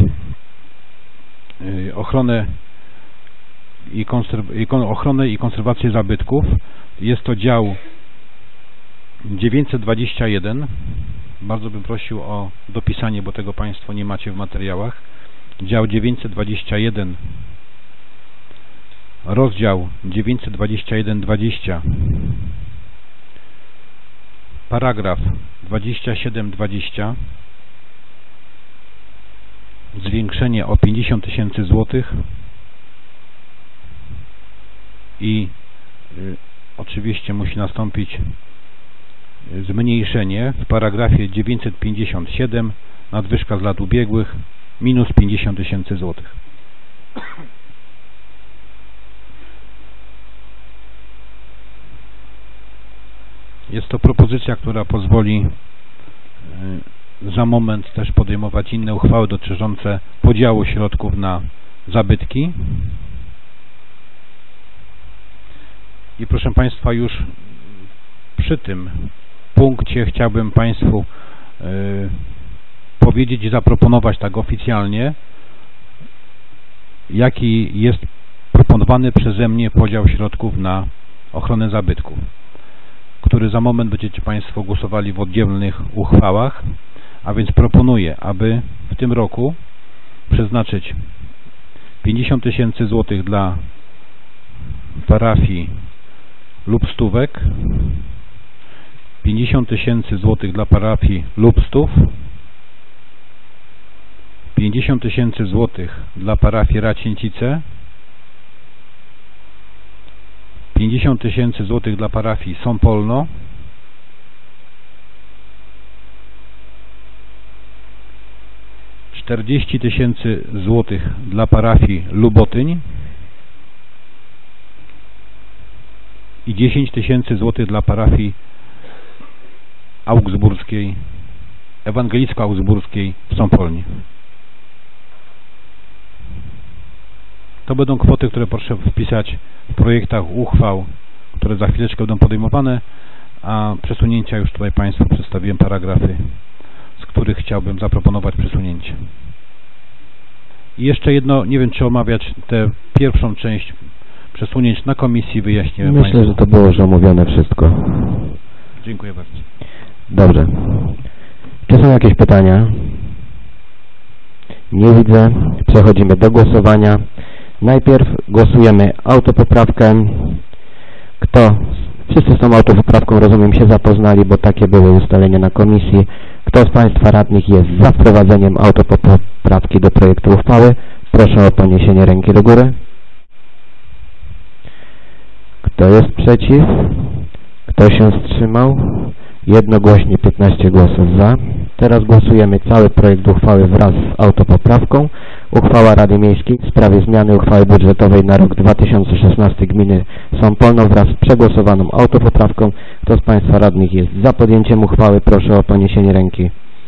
ochronę i, i ochronę i konserwację zabytków. Jest to dział dziewięćset dwadzieścia jeden. Bardzo bym prosił o dopisanie, bo tego Państwo nie macie w materiałach. Dział dziewięćset dwadzieścia jeden, rozdział dziewięćset dwadzieścia jeden dwadzieścia, paragraf dwadzieścia siedem dwadzieścia, zwiększenie o pięćdziesiąt tysięcy złotych i y, oczywiście musi nastąpić zmniejszenie w paragrafie dziewięćset pięćdziesiąt siedem, nadwyżka z lat ubiegłych, minus pięćdziesiąt tysięcy złotych. Jest to propozycja, która pozwoli y, za moment też podejmować inne uchwały dotyczące podziału środków na zabytki. I proszę Państwa, już przy tym punkcie chciałbym Państwu y, powiedzieć i zaproponować tak oficjalnie, jaki jest proponowany przeze mnie podział środków na ochronę zabytków, który za moment będziecie Państwo głosowali w oddzielnych uchwałach, a więc proponuję, aby w tym roku przeznaczyć pięćdziesiąt tysięcy złotych dla parafii Lubstówek, pięćdziesiąt tysięcy złotych dla parafii Lubstów, pięćdziesiąt tysięcy złotych dla parafii Racięcice, pięćdziesiąt tysięcy złotych dla parafii Sąpolno, czterdzieści tysięcy złotych dla parafii Lubotyń i dziesięć tysięcy złotych dla parafii augsburskiej, ewangelicko-augsburskiej w Sąpolni. To będą kwoty, które proszę wpisać w projektach uchwał, które za chwileczkę będą podejmowane, a przesunięcia już tutaj Państwu przedstawiłem paragrafy, z których chciałbym zaproponować przesunięcie. I jeszcze jedno, nie wiem czy omawiać tę pierwszą część przesunięć na komisji, wyjaśniłem Myślę, Państwu. że to było już omówione wszystko. Dziękuję bardzo. Dobrze. Czy są jakieś pytania? Nie widzę. Przechodzimy do głosowania. Najpierw głosujemy autopoprawkę. Kto? Wszyscy z tą autopoprawką, rozumiem, się zapoznali, bo takie były ustalenia na komisji. Kto z Państwa radnych jest za wprowadzeniem autopoprawki do projektu uchwały? Proszę o podniesienie ręki do góry. Kto jest przeciw? Kto się wstrzymał? Jednogłośnie piętnaście głosów za. Teraz głosujemy cały projekt uchwały wraz z autopoprawką. Uchwała Rady Miejskiej w sprawie zmiany uchwały budżetowej na rok dwa tysiące szesnasty Gminy Sąpolno wraz z przegłosowaną autopoprawką. Kto z Państwa radnych jest za podjęciem uchwały? Proszę o podniesienie ręki.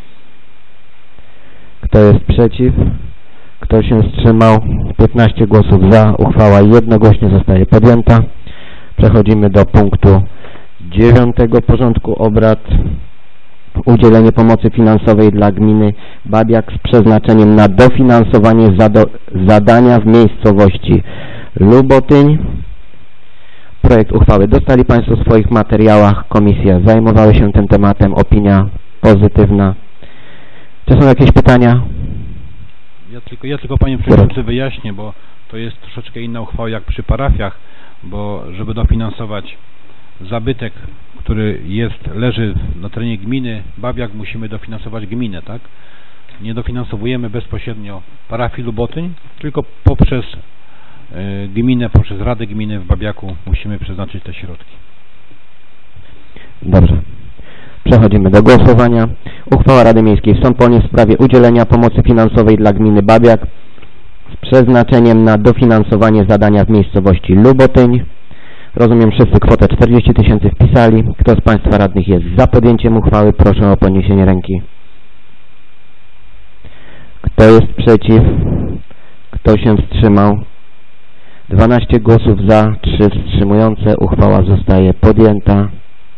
Kto jest przeciw? Kto się wstrzymał? piętnaście głosów za. Uchwała jednogłośnie zostaje podjęta. Przechodzimy do punktu dziewiątego porządku obrad. Udzielenie pomocy finansowej dla gminy Babiak z przeznaczeniem na dofinansowanie zado zadania w miejscowości Lubotyń. Projekt uchwały dostali Państwo w swoich materiałach. Komisje zajmowały się tym tematem. Opinia pozytywna. Czy są jakieś pytania? Ja tylko, ja tylko Panie Przewodniczący wyjaśnię, bo to jest troszeczkę inna uchwała jak przy parafiach, bo żeby dofinansować zabytek, który jest, leży na terenie gminy Babiak, musimy dofinansować gminę, tak? Nie dofinansowujemy bezpośrednio parafii Lubotyń, tylko poprzez y, gminę, poprzez Radę Gminy w Babiaku musimy przeznaczyć te środki. Dobrze. Przechodzimy do głosowania. Uchwała Rady Miejskiej w Sąponie w sprawie udzielenia pomocy finansowej dla gminy Babiak z przeznaczeniem na dofinansowanie zadania w miejscowości Lubotyń. Rozumiem, wszyscy kwotę czterdzieści tysięcy wpisali. Kto z Państwa radnych jest za podjęciem uchwały? Proszę o podniesienie ręki. Kto jest przeciw? Kto się wstrzymał? dwanaście głosów za, trzy wstrzymujące. Uchwała zostaje podjęta.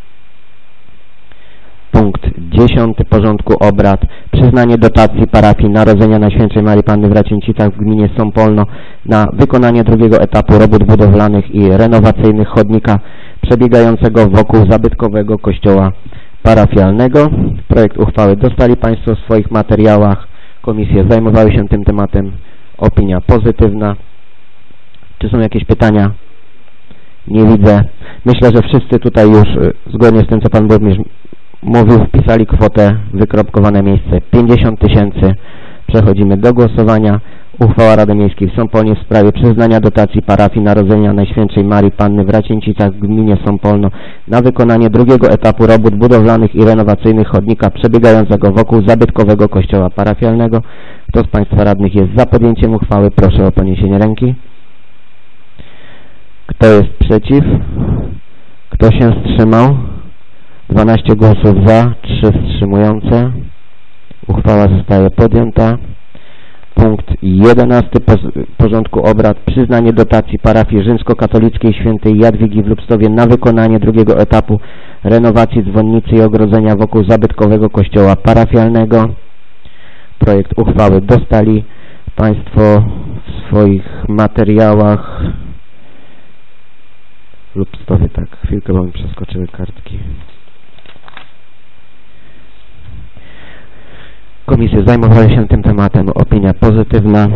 Punkt dziesiąty porządku obrad. Przyznanie dotacji parafii Narodzenia Najświętszej Marii Panny w Racięcicach w gminie Sąpolno na wykonanie drugiego etapu robót budowlanych i renowacyjnych chodnika przebiegającego wokół zabytkowego kościoła parafialnego. Projekt uchwały dostali Państwo w swoich materiałach. Komisje zajmowały się tym tematem. Opinia pozytywna. Czy są jakieś pytania? Nie widzę. Myślę, że wszyscy tutaj już, zgodnie z tym, co Pan Burmistrz mówił, wpisali kwotę, wykropkowane miejsce pięćdziesiąt tysięcy. Przechodzimy do głosowania. Uchwała Rady Miejskiej w Sąpolnie w sprawie przyznania dotacji parafii Narodzenia Najświętszej Marii Panny w Racięcicach w gminie Sąpolno na wykonanie drugiego etapu robót budowlanych i renowacyjnych chodnika przebiegającego wokół zabytkowego kościoła parafialnego. Kto z Państwa radnych jest za podjęciem uchwały? Proszę o podniesienie ręki. Kto jest przeciw? Kto się wstrzymał? dwanaście głosów za, trzy wstrzymujące. Uchwała zostaje podjęta. Punkt jedenasty porządku obrad. Przyznanie dotacji parafii rzymskokatolickiej świętej Jadwigi w Lubstowie na wykonanie drugiego etapu renowacji dzwonnicy i ogrodzenia wokół zabytkowego kościoła parafialnego. Projekt uchwały dostali Państwo w swoich materiałach. W Lubstowie, tak, chwilkę, bo mi przeskoczyły kartki. Komisje zajmowały się tym tematem. Opinia pozytywna.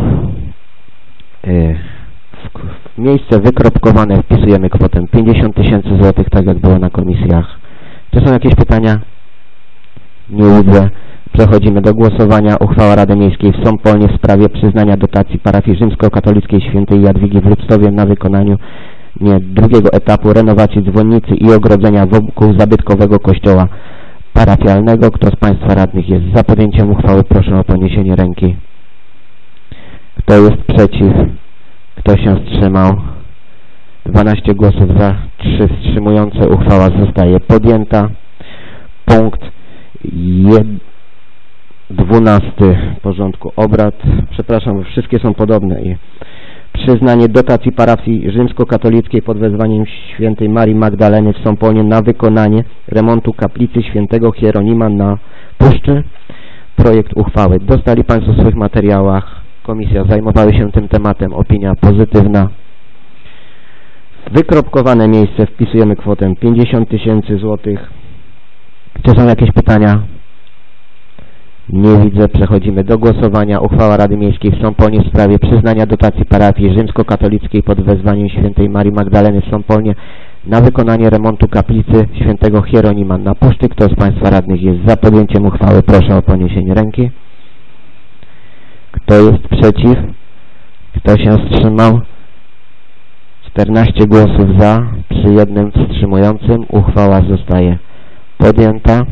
W miejsce wykropkowane wpisujemy kwotę pięćdziesiąt tysięcy złotych, tak jak było na komisjach. Czy są jakieś pytania? Nie widzę. Przechodzimy do głosowania. Uchwała Rady Miejskiej w Sąpolnie w sprawie przyznania dotacji parafii rzymskokatolickiej świętej Jadwigi w Lubstowie na wykonaniu nie, drugiego etapu renowacji dzwonnicy i ogrodzenia wokół zabytkowego kościoła parafialnego. Kto z Państwa radnych jest za podjęciem uchwały? Proszę o podniesienie ręki. Kto jest przeciw? Kto się wstrzymał? dwanaście głosów za, trzy wstrzymujące. Uchwała zostaje podjęta. Punkt dwunasty porządku obrad. Przepraszam, wszystkie są podobne. I przyznanie dotacji parafii rzymskokatolickiej pod wezwaniem świętej Marii Magdaleny w Sąpolnie na wykonanie remontu kaplicy świętego Hieronima na Puszczy. Projekt uchwały dostali Państwo w swoich materiałach. Komisja zajmowały się tym tematem. Opinia pozytywna. W wykropkowane miejsce wpisujemy kwotę pięćdziesiąt tysięcy złotych. Czy są jakieś pytania? Nie widzę. Przechodzimy do głosowania. Uchwała Rady Miejskiej w Sąpolnie w sprawie przyznania dotacji parafii rzymskokatolickiej pod wezwaniem świętej Marii Magdaleny w Sąpolnie na wykonanie remontu kaplicy świętego Hieronima na Puszczy. Kto z Państwa radnych jest za podjęciem uchwały? Proszę o podniesienie ręki. Kto jest przeciw? Kto się wstrzymał? czternaście głosów za, przy jednym wstrzymującym. Uchwała zostaje podjęta.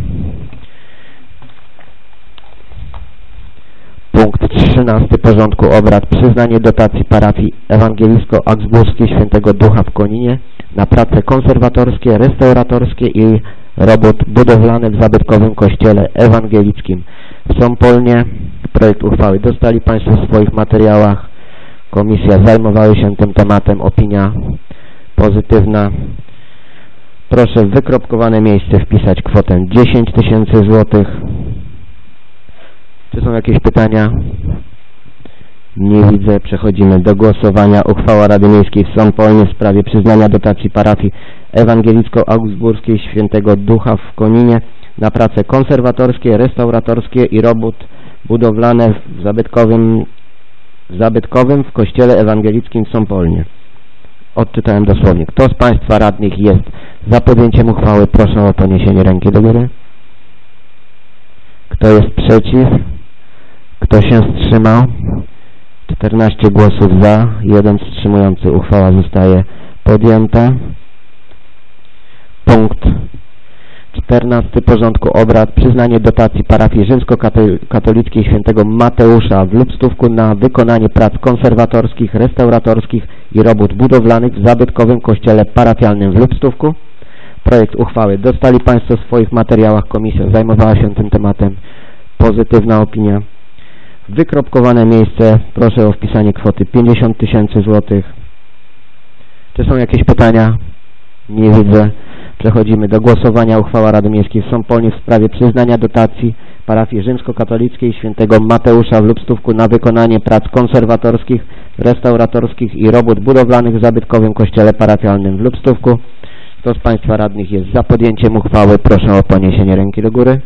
Punkt trzynasty porządku obrad. Przyznanie dotacji parafii ewangelicko-augsburskiej Świętego Ducha w Koninie na prace konserwatorskie, restauratorskie i robót budowlane w zabytkowym kościele ewangelickim w Sąpolnie. Projekt uchwały dostali Państwo w swoich materiałach. Komisja zajmowała się tym tematem. Opinia pozytywna. Proszę w wykropkowane miejsce wpisać kwotę dziesięć tysięcy złotych. Czy są jakieś pytania? Nie widzę. Przechodzimy do głosowania. Uchwała Rady Miejskiej w Sąpolnie w sprawie przyznania dotacji parafii ewangelicko-augsburskiej Świętego Ducha w Koninie na prace konserwatorskie, restauratorskie i robót budowlane w zabytkowym, w zabytkowym w kościele ewangelickim w Sąpolnie. Odczytałem dosłownie. Kto z Państwa radnych jest za podjęciem uchwały? Proszę o podniesienie ręki do góry. Kto jest przeciw? Kto się wstrzymał? czternaście głosów za, jeden wstrzymujący. Uchwała zostaje podjęta. Punkt czternasty porządku obrad. Przyznanie dotacji parafii rzymskokatolickiej świętego Mateusza w Lubstówku na wykonanie prac konserwatorskich, restauratorskich i robót budowlanych w zabytkowym kościele parafialnym w Lubstówku. Projekt uchwały dostali Państwo w swoich materiałach. Komisja zajmowała się tym tematem. Pozytywna opinia. Wykropkowane miejsce. Proszę o wpisanie kwoty pięćdziesiąt tysięcy złotych. Czy są jakieś pytania? Nie widzę. Przechodzimy do głosowania. Uchwała Rady Miejskiej w Sąpolnie w sprawie przyznania dotacji parafii rzymskokatolickiej świętego Mateusza w Lubstówku na wykonanie prac konserwatorskich, restauratorskich i robót budowlanych w zabytkowym kościele parafialnym w Lubstówku. Kto z Państwa radnych jest za podjęciem uchwały? Proszę o podniesienie ręki do góry.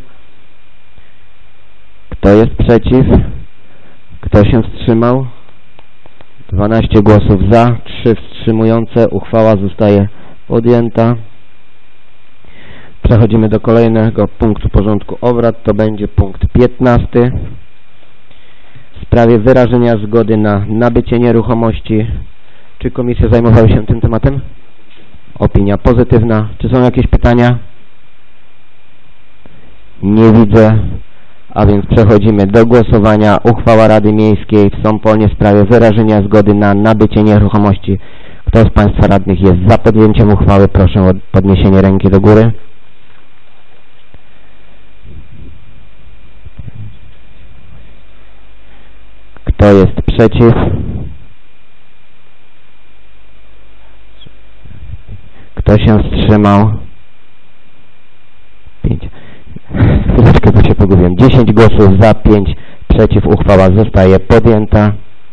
Kto jest przeciw? Kto się wstrzymał? dwanaście głosów za, trzy wstrzymujące. Uchwała zostaje podjęta. Przechodzimy do kolejnego punktu porządku obrad. To będzie punkt piętnasty. W sprawie wyrażenia zgody na nabycie nieruchomości. Czy komisja zajmowała się tym tematem? Opinia pozytywna. Czy są jakieś pytania? Nie widzę. A więc przechodzimy do głosowania. Uchwała Rady Miejskiej w Sąpolnie w sprawie wyrażenia zgody na nabycie nieruchomości. Kto z Państwa radnych jest za podjęciem uchwały? Proszę o podniesienie ręki do góry. Kto jest przeciw? Kto się wstrzymał? pięć. Chwileczkę, bo się pogubiłem. dziesięć głosów za, pięć przeciw. Uchwała zostaje podjęta.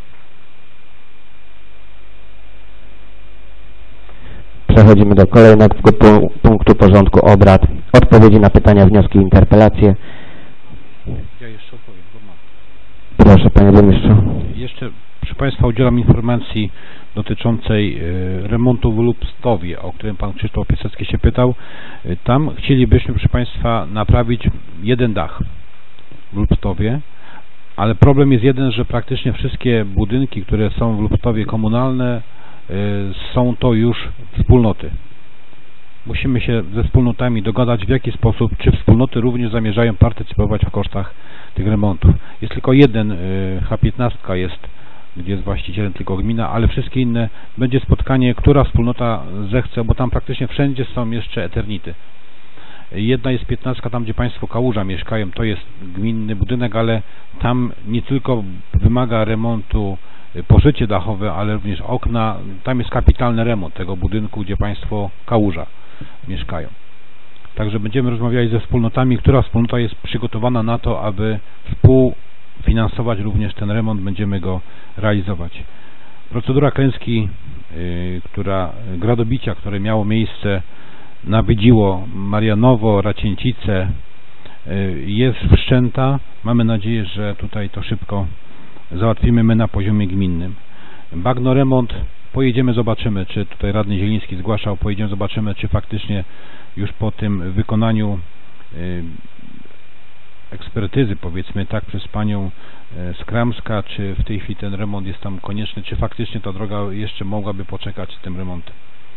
Przechodzimy do kolejnego punktu porządku obrad. Odpowiedzi na pytania, wnioski i interpelacje. Ja jeszcze odpowiem, bo mam. Proszę, Panie Burmistrzu. Jeszcze, proszę Państwa, udzielam informacji dotyczącej y, remontu w Lubstowie, o którym Pan Krzysztof Piasecki się pytał. Y, tam chcielibyśmy, proszę Państwa, naprawić jeden dach w Lubstowie, ale problem jest jeden, że praktycznie wszystkie budynki, które są w Lubstowie komunalne, y, są to już wspólnoty. Musimy się ze wspólnotami dogadać, w jaki sposób, czy wspólnoty również zamierzają partycypować w kosztach tych remontów. Jest tylko jeden, y, H piętnaście jest, gdzie jest właścicielem tylko gmina, ale wszystkie inne będzie spotkanie, która wspólnota zechce, bo tam praktycznie wszędzie są jeszcze eternity. Jedna jest piętnastka, tam gdzie Państwo Kałuża mieszkają, to jest gminny budynek, ale tam nie tylko wymaga remontu pożycie dachowe, ale również okna, tam jest kapitalny remont tego budynku, gdzie Państwo Kałuża mieszkają. Także będziemy rozmawiali ze wspólnotami, która wspólnota jest przygotowana na to, aby współfinansować również ten remont, będziemy go realizować. Procedura klęski, yy, która, gradobicia, które miało miejsce na Wydziło, Marianowo, Racięcice, yy, jest wszczęta. Mamy nadzieję, że tutaj to szybko załatwimy my na poziomie gminnym. Bagno remont, pojedziemy, zobaczymy, czy tutaj radny Zieliński zgłaszał, pojedziemy, zobaczymy, czy faktycznie już po tym wykonaniu yy, ekspertyzy, powiedzmy tak, przez panią z Kramska, czy w tej chwili ten remont jest tam konieczny, czy faktycznie ta droga jeszcze mogłaby poczekać z tym remontem.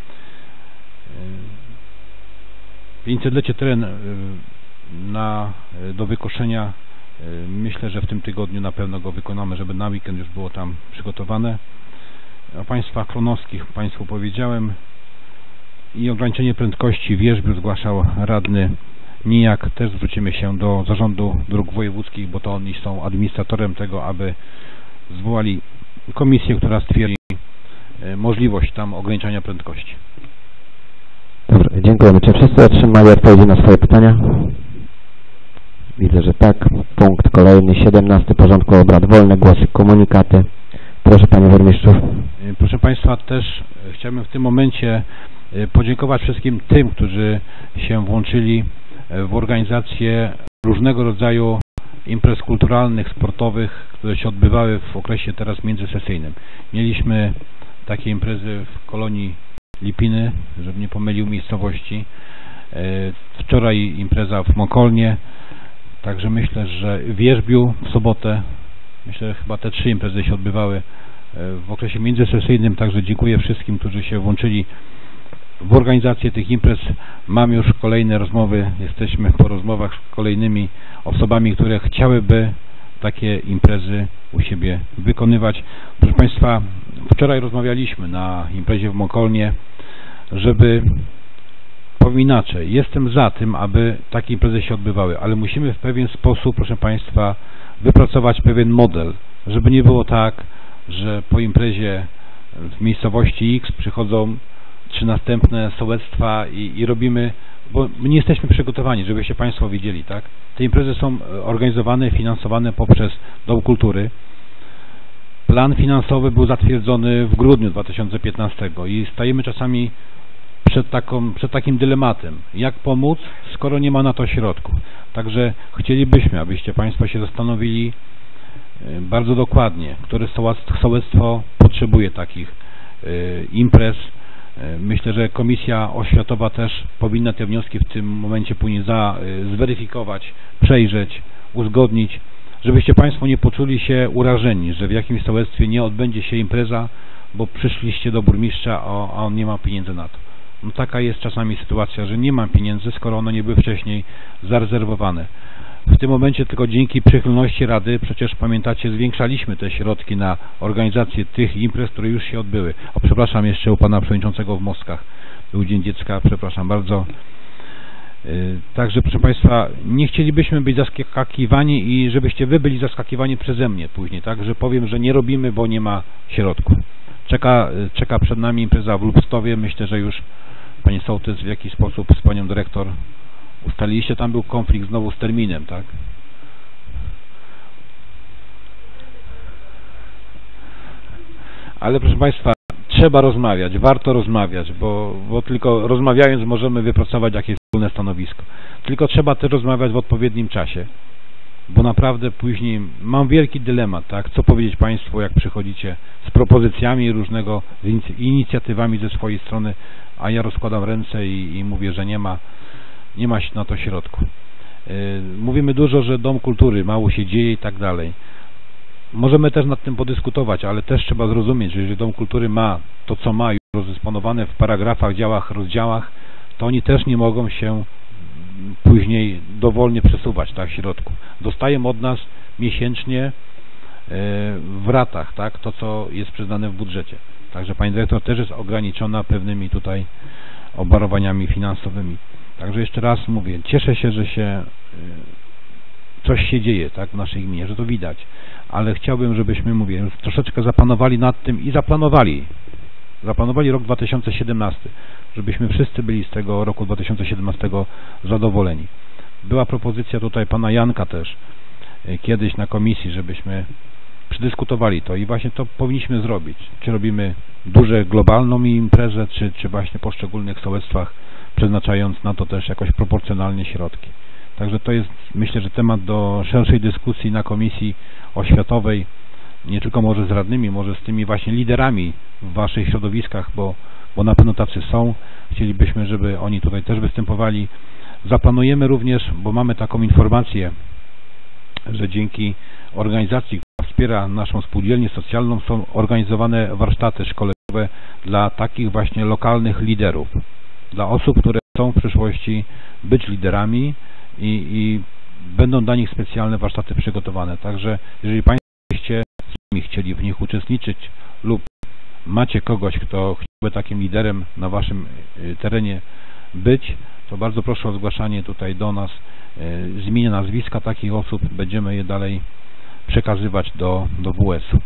pięćsetlecie teren na, do wykoszenia, myślę, że w tym tygodniu na pewno go wykonamy, żeby na weekend już było tam przygotowane. O państwach klonowskich Państwu powiedziałem i ograniczenie prędkości w Wierzbiu zgłaszał radny Nijak. Też zwrócimy się do Zarządu Dróg Wojewódzkich, bo to oni są administratorem tego, aby zwołali komisję, która stwierdzi możliwość tam ograniczania prędkości. Dobrze, dziękujemy. Czy wszyscy otrzymali odpowiedzi na swoje pytania? Widzę, że tak. Punkt kolejny, siedemnasty porządku obrad. Wolne głosy, komunikaty. Proszę Panie Burmistrzu. Proszę Państwa, też chciałbym w tym momencie podziękować wszystkim tym, którzy się włączyli w organizację różnego rodzaju imprez kulturalnych, sportowych, które się odbywały w okresie teraz międzysesyjnym. Mieliśmy takie imprezy w kolonii Lipiny, żeby nie pomylił miejscowości. Wczoraj impreza w Mokolnie, także myślę, że w Wierzbiu w sobotę, myślę, że chyba te trzy imprezy się odbywały w okresie międzysesyjnym, także dziękuję wszystkim, którzy się włączyli w organizację tych imprez. Mam już kolejne rozmowy, jesteśmy po rozmowach z kolejnymi osobami, które chciałyby takie imprezy u siebie wykonywać. Proszę Państwa, wczoraj rozmawialiśmy na imprezie w Mokolnie, żeby powiem inaczej, jestem za tym, aby takie imprezy się odbywały, ale musimy w pewien sposób, proszę Państwa, wypracować pewien model, żeby nie było tak, że po imprezie w miejscowości X przychodzą trzy następne sołectwa i, i robimy, bo my nie jesteśmy przygotowani, żebyście Państwo wiedzieli, tak? Te imprezy są organizowane i finansowane poprzez Dom Kultury. Plan finansowy był zatwierdzony w grudniu dwa tysiące piętnastego i stajemy czasami przed, taką, przed takim dylematem, jak pomóc, skoro nie ma na to środków. Także chcielibyśmy, abyście Państwo się zastanowili bardzo dokładnie, które sołectwo potrzebuje takich y, imprez. Myślę, że Komisja Oświatowa też powinna te wnioski w tym momencie później za, y, zweryfikować, przejrzeć, uzgodnić, żebyście Państwo nie poczuli się urażeni, że w jakimś sołectwie nie odbędzie się impreza, bo przyszliście do burmistrza, a on nie ma pieniędzy na to. No taka jest czasami sytuacja, że nie ma pieniędzy, skoro one nie były wcześniej zarezerwowane. W tym momencie tylko dzięki przychylności Rady, przecież pamiętacie, zwiększaliśmy te środki na organizację tych imprez, które już się odbyły. O, przepraszam jeszcze u Pana Przewodniczącego w Moskach. Był Dzień Dziecka, przepraszam bardzo. Yy, także proszę Państwa, nie chcielibyśmy być zaskakiwani i żebyście Wy byli zaskakiwani przeze mnie później, tak, że powiem, że nie robimy, bo nie ma środków. Czeka, czeka przed nami impreza w Lubstowie. Myślę, że już Panie Sołtys w jakiś sposób z Panią Dyrektor ustaliliście, tam był konflikt znowu z terminem, tak? Ale proszę Państwa, trzeba rozmawiać, warto rozmawiać, bo, bo tylko rozmawiając możemy wypracować jakieś wspólne stanowisko. Tylko trzeba też rozmawiać w odpowiednim czasie, bo naprawdę później mam wielki dylemat, tak? Co powiedzieć Państwu, jak przychodzicie z propozycjami różnego, z inicjatywami ze swojej strony, a ja rozkładam ręce i, i mówię, że nie ma nie ma na to środku. Yy, mówimy dużo, że Dom Kultury, mało się dzieje i tak dalej. Możemy też nad tym podyskutować, ale też trzeba zrozumieć, że jeżeli Dom Kultury ma to, co ma już rozdysponowane w paragrafach, działach, rozdziałach, to oni też nie mogą się później dowolnie przesuwać, tak, środków. Dostają od nas miesięcznie yy, w ratach, tak, to, co jest przyznane w budżecie. Także Pani Dyrektor też jest ograniczona pewnymi tutaj obwarowaniami finansowymi. Także jeszcze raz mówię, cieszę się, że się y, coś się dzieje, tak, w naszej gminie, że to widać, ale chciałbym, żebyśmy, mówię, już troszeczkę zapanowali nad tym i zaplanowali, zaplanowali rok dwa tysiące siedemnasty, żebyśmy wszyscy byli z tego roku dwa tysiące siedemnastego zadowoleni. Była propozycja tutaj Pana Janka też y, kiedyś na komisji, żebyśmy przedyskutowali to i właśnie to powinniśmy zrobić. Czy robimy duże, globalną imprezę, czy, czy właśnie w poszczególnych sołectwach, przeznaczając na to też jakoś proporcjonalnie środki. Także to jest, myślę, że temat do szerszej dyskusji na Komisji Oświatowej, nie tylko może z radnymi, może z tymi właśnie liderami w Waszych środowiskach, bo, bo na pewno tacy są. Chcielibyśmy, żeby oni tutaj też występowali. Zaplanujemy również, bo mamy taką informację, że dzięki organizacji, która wspiera naszą spółdzielnię socjalną, są organizowane warsztaty szkoleniowe dla takich właśnie lokalnych liderów, dla osób, które chcą w przyszłości być liderami i, i będą dla nich specjalne warsztaty przygotowane. Także jeżeli Państwo byście chcieli w nich uczestniczyć lub macie kogoś, kto chciałby takim liderem na Waszym terenie być, to bardzo proszę o zgłaszanie tutaj do nas z imienia, nazwiska takich osób. Będziemy je dalej przekazywać do, do W S u.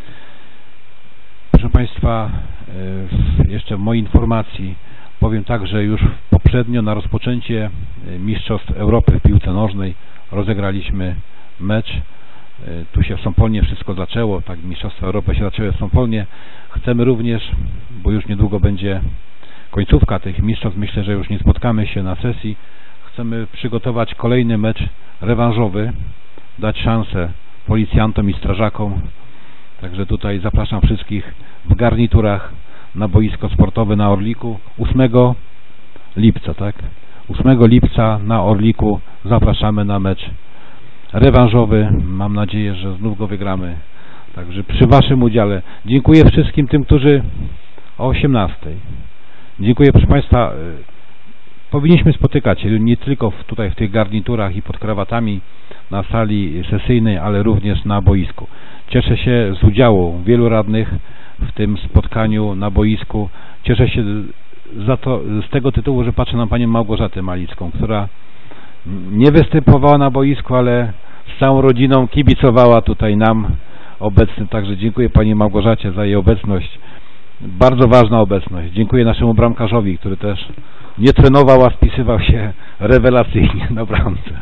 Proszę Państwa, jeszcze w mojej informacji powiem tak, że już poprzednio na rozpoczęcie Mistrzostw Europy w piłce nożnej rozegraliśmy mecz. Tu się w Sąpolnie wszystko zaczęło, tak, Mistrzostwa Europy się zaczęły w Sąpolnie. Chcemy również, bo już niedługo będzie końcówka tych mistrzostw, myślę, że już nie spotkamy się na sesji, chcemy przygotować kolejny mecz rewanżowy, dać szansę policjantom i strażakom Także tutaj zapraszam wszystkich w garniturach na boisko sportowe na Orliku ósmego lipca, tak? ósmego lipca na Orliku zapraszamy na mecz rewanżowy. Mam nadzieję, że znów go wygramy. Także przy waszym udziale dziękuję wszystkim tym, którzy o osiemnastej. Dziękuję, proszę państwa. Powinniśmy spotykać się nie tylko w, tutaj w tych garniturach i pod krawatami na sali sesyjnej, ale również na boisku. Cieszę się z udziału wielu radnych w tym spotkaniu na boisku. Cieszę się za to, z tego tytułu, że patrzę na panią Małgorzatę Malicką, która nie występowała na boisku, ale z całą rodziną kibicowała tutaj nam obecnym. Także dziękuję pani Małgorzacie za jej obecność. Bardzo ważna obecność. Dziękuję naszemu bramkarzowi, który też nie trenował, a spisywał się rewelacyjnie na bramce.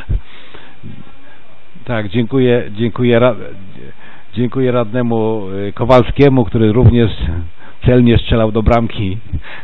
Tak, dziękuję, dziękuję, dziękuję radnemu Kowalskiemu, który również celnie strzelał do bramki.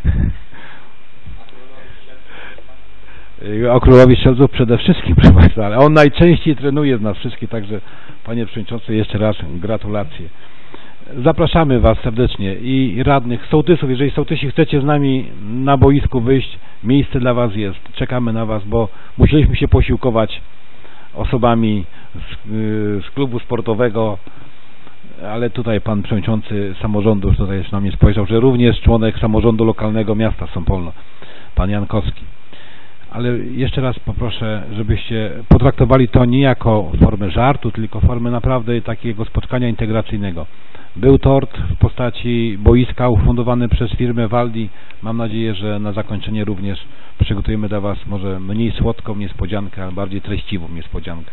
O królowi strzelców przede wszystkim, proszę państwa, ale on najczęściej trenuje z nas wszystkich, także panie przewodniczący, jeszcze raz gratulacje. Zapraszamy was serdecznie i radnych, sołtysów, jeżeli sołtysi chcecie z nami na boisku wyjść, miejsce dla was jest, czekamy na was, bo musieliśmy się posiłkować osobami z, z klubu sportowego, ale tutaj pan przewodniczący samorządu już tutaj jeszcze na mnie spojrzał, że również członek samorządu lokalnego miasta Sąpolno, pan Jankowski. Ale jeszcze raz poproszę, żebyście potraktowali to nie jako formę żartu, tylko formę naprawdę takiego spotkania integracyjnego. Był tort w postaci boiska ufundowany przez firmę Waldi. Mam nadzieję, że na zakończenie również przygotujemy dla was może mniej słodką niespodziankę, ale bardziej treściwą niespodziankę.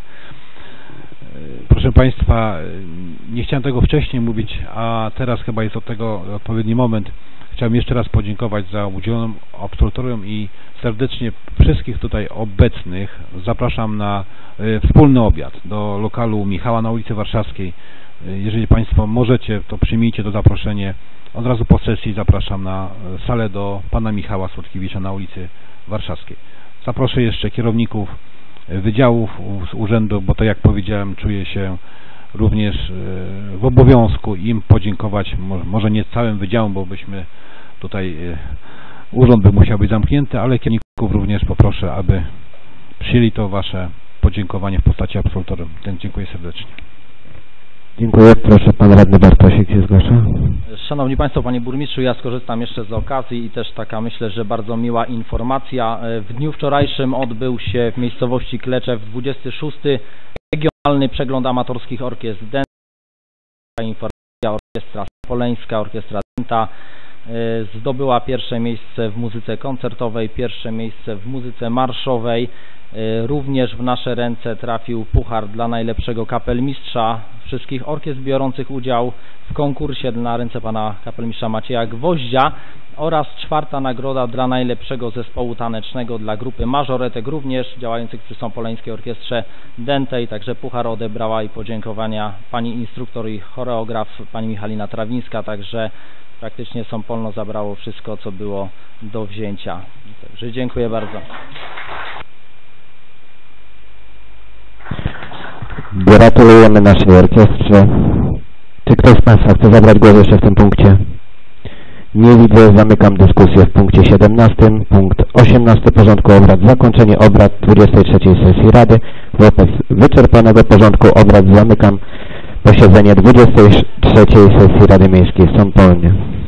Proszę państwa, nie chciałem tego wcześniej mówić, a teraz chyba jest od tego odpowiedni moment. Chciałem jeszcze raz podziękować za udzieloną absolutorium i serdecznie wszystkich tutaj obecnych zapraszam na y, wspólny obiad do lokalu Michała na ulicy Warszawskiej. Y, jeżeli państwo możecie, to przyjmijcie to zaproszenie. Od razu po sesji zapraszam na salę do pana Michała Słodkiewicza na ulicy Warszawskiej. Zaproszę jeszcze kierowników wydziałów z urzędu, bo to jak powiedziałem, czuję się również y, w obowiązku im podziękować, może, może nie całym wydziałom, bo byśmy tutaj y, urząd by musiał być zamknięty, ale kierowników również poproszę, aby przyjęli to wasze podziękowanie w postaci absolutorium. Dziękuję serdecznie. Dziękuję. Proszę, pan radny Bartosik się zgłasza. Szanowni państwo, panie burmistrzu, ja skorzystam jeszcze z okazji i też taka, myślę, że bardzo miła informacja. W dniu wczorajszym odbył się w miejscowości Kleczew dwudziesty szósty regionalny przegląd amatorskich orkiestr Dęta. Informacja: orkiestra Poleńska, orkiestra Dęta zdobyła pierwsze miejsce w muzyce koncertowej, pierwsze miejsce w muzyce marszowej. Również w nasze ręce trafił puchar dla najlepszego kapelmistrza wszystkich orkiestr biorących udział w konkursie na ręce pana kapelmistrza Macieja Gwoździa oraz czwarta nagroda dla najlepszego zespołu tanecznego dla grupy Mażoretek, również działających przy Sąpoleńskiej Orkiestrze Dętej. Także puchar odebrała i podziękowania pani instruktor i choreograf pani Michalina Trawińska, także praktycznie Sąpolno zabrało wszystko, co było do wzięcia. Także dziękuję bardzo. Gratulujemy naszej orkiestrze. Czy ktoś z państwa chce zabrać głos jeszcze w tym punkcie? Nie widzę. Zamykam dyskusję w punkcie siedemnastym. Punkt osiemnasty porządku obrad. Zakończenie obrad dwudziestej trzeciej sesji Rady. Wobec wyczerpanego porządku obrad zamykam posiedzenie dwudziestej trzeciej sesji Rady Miejskiej w Sąpolnie.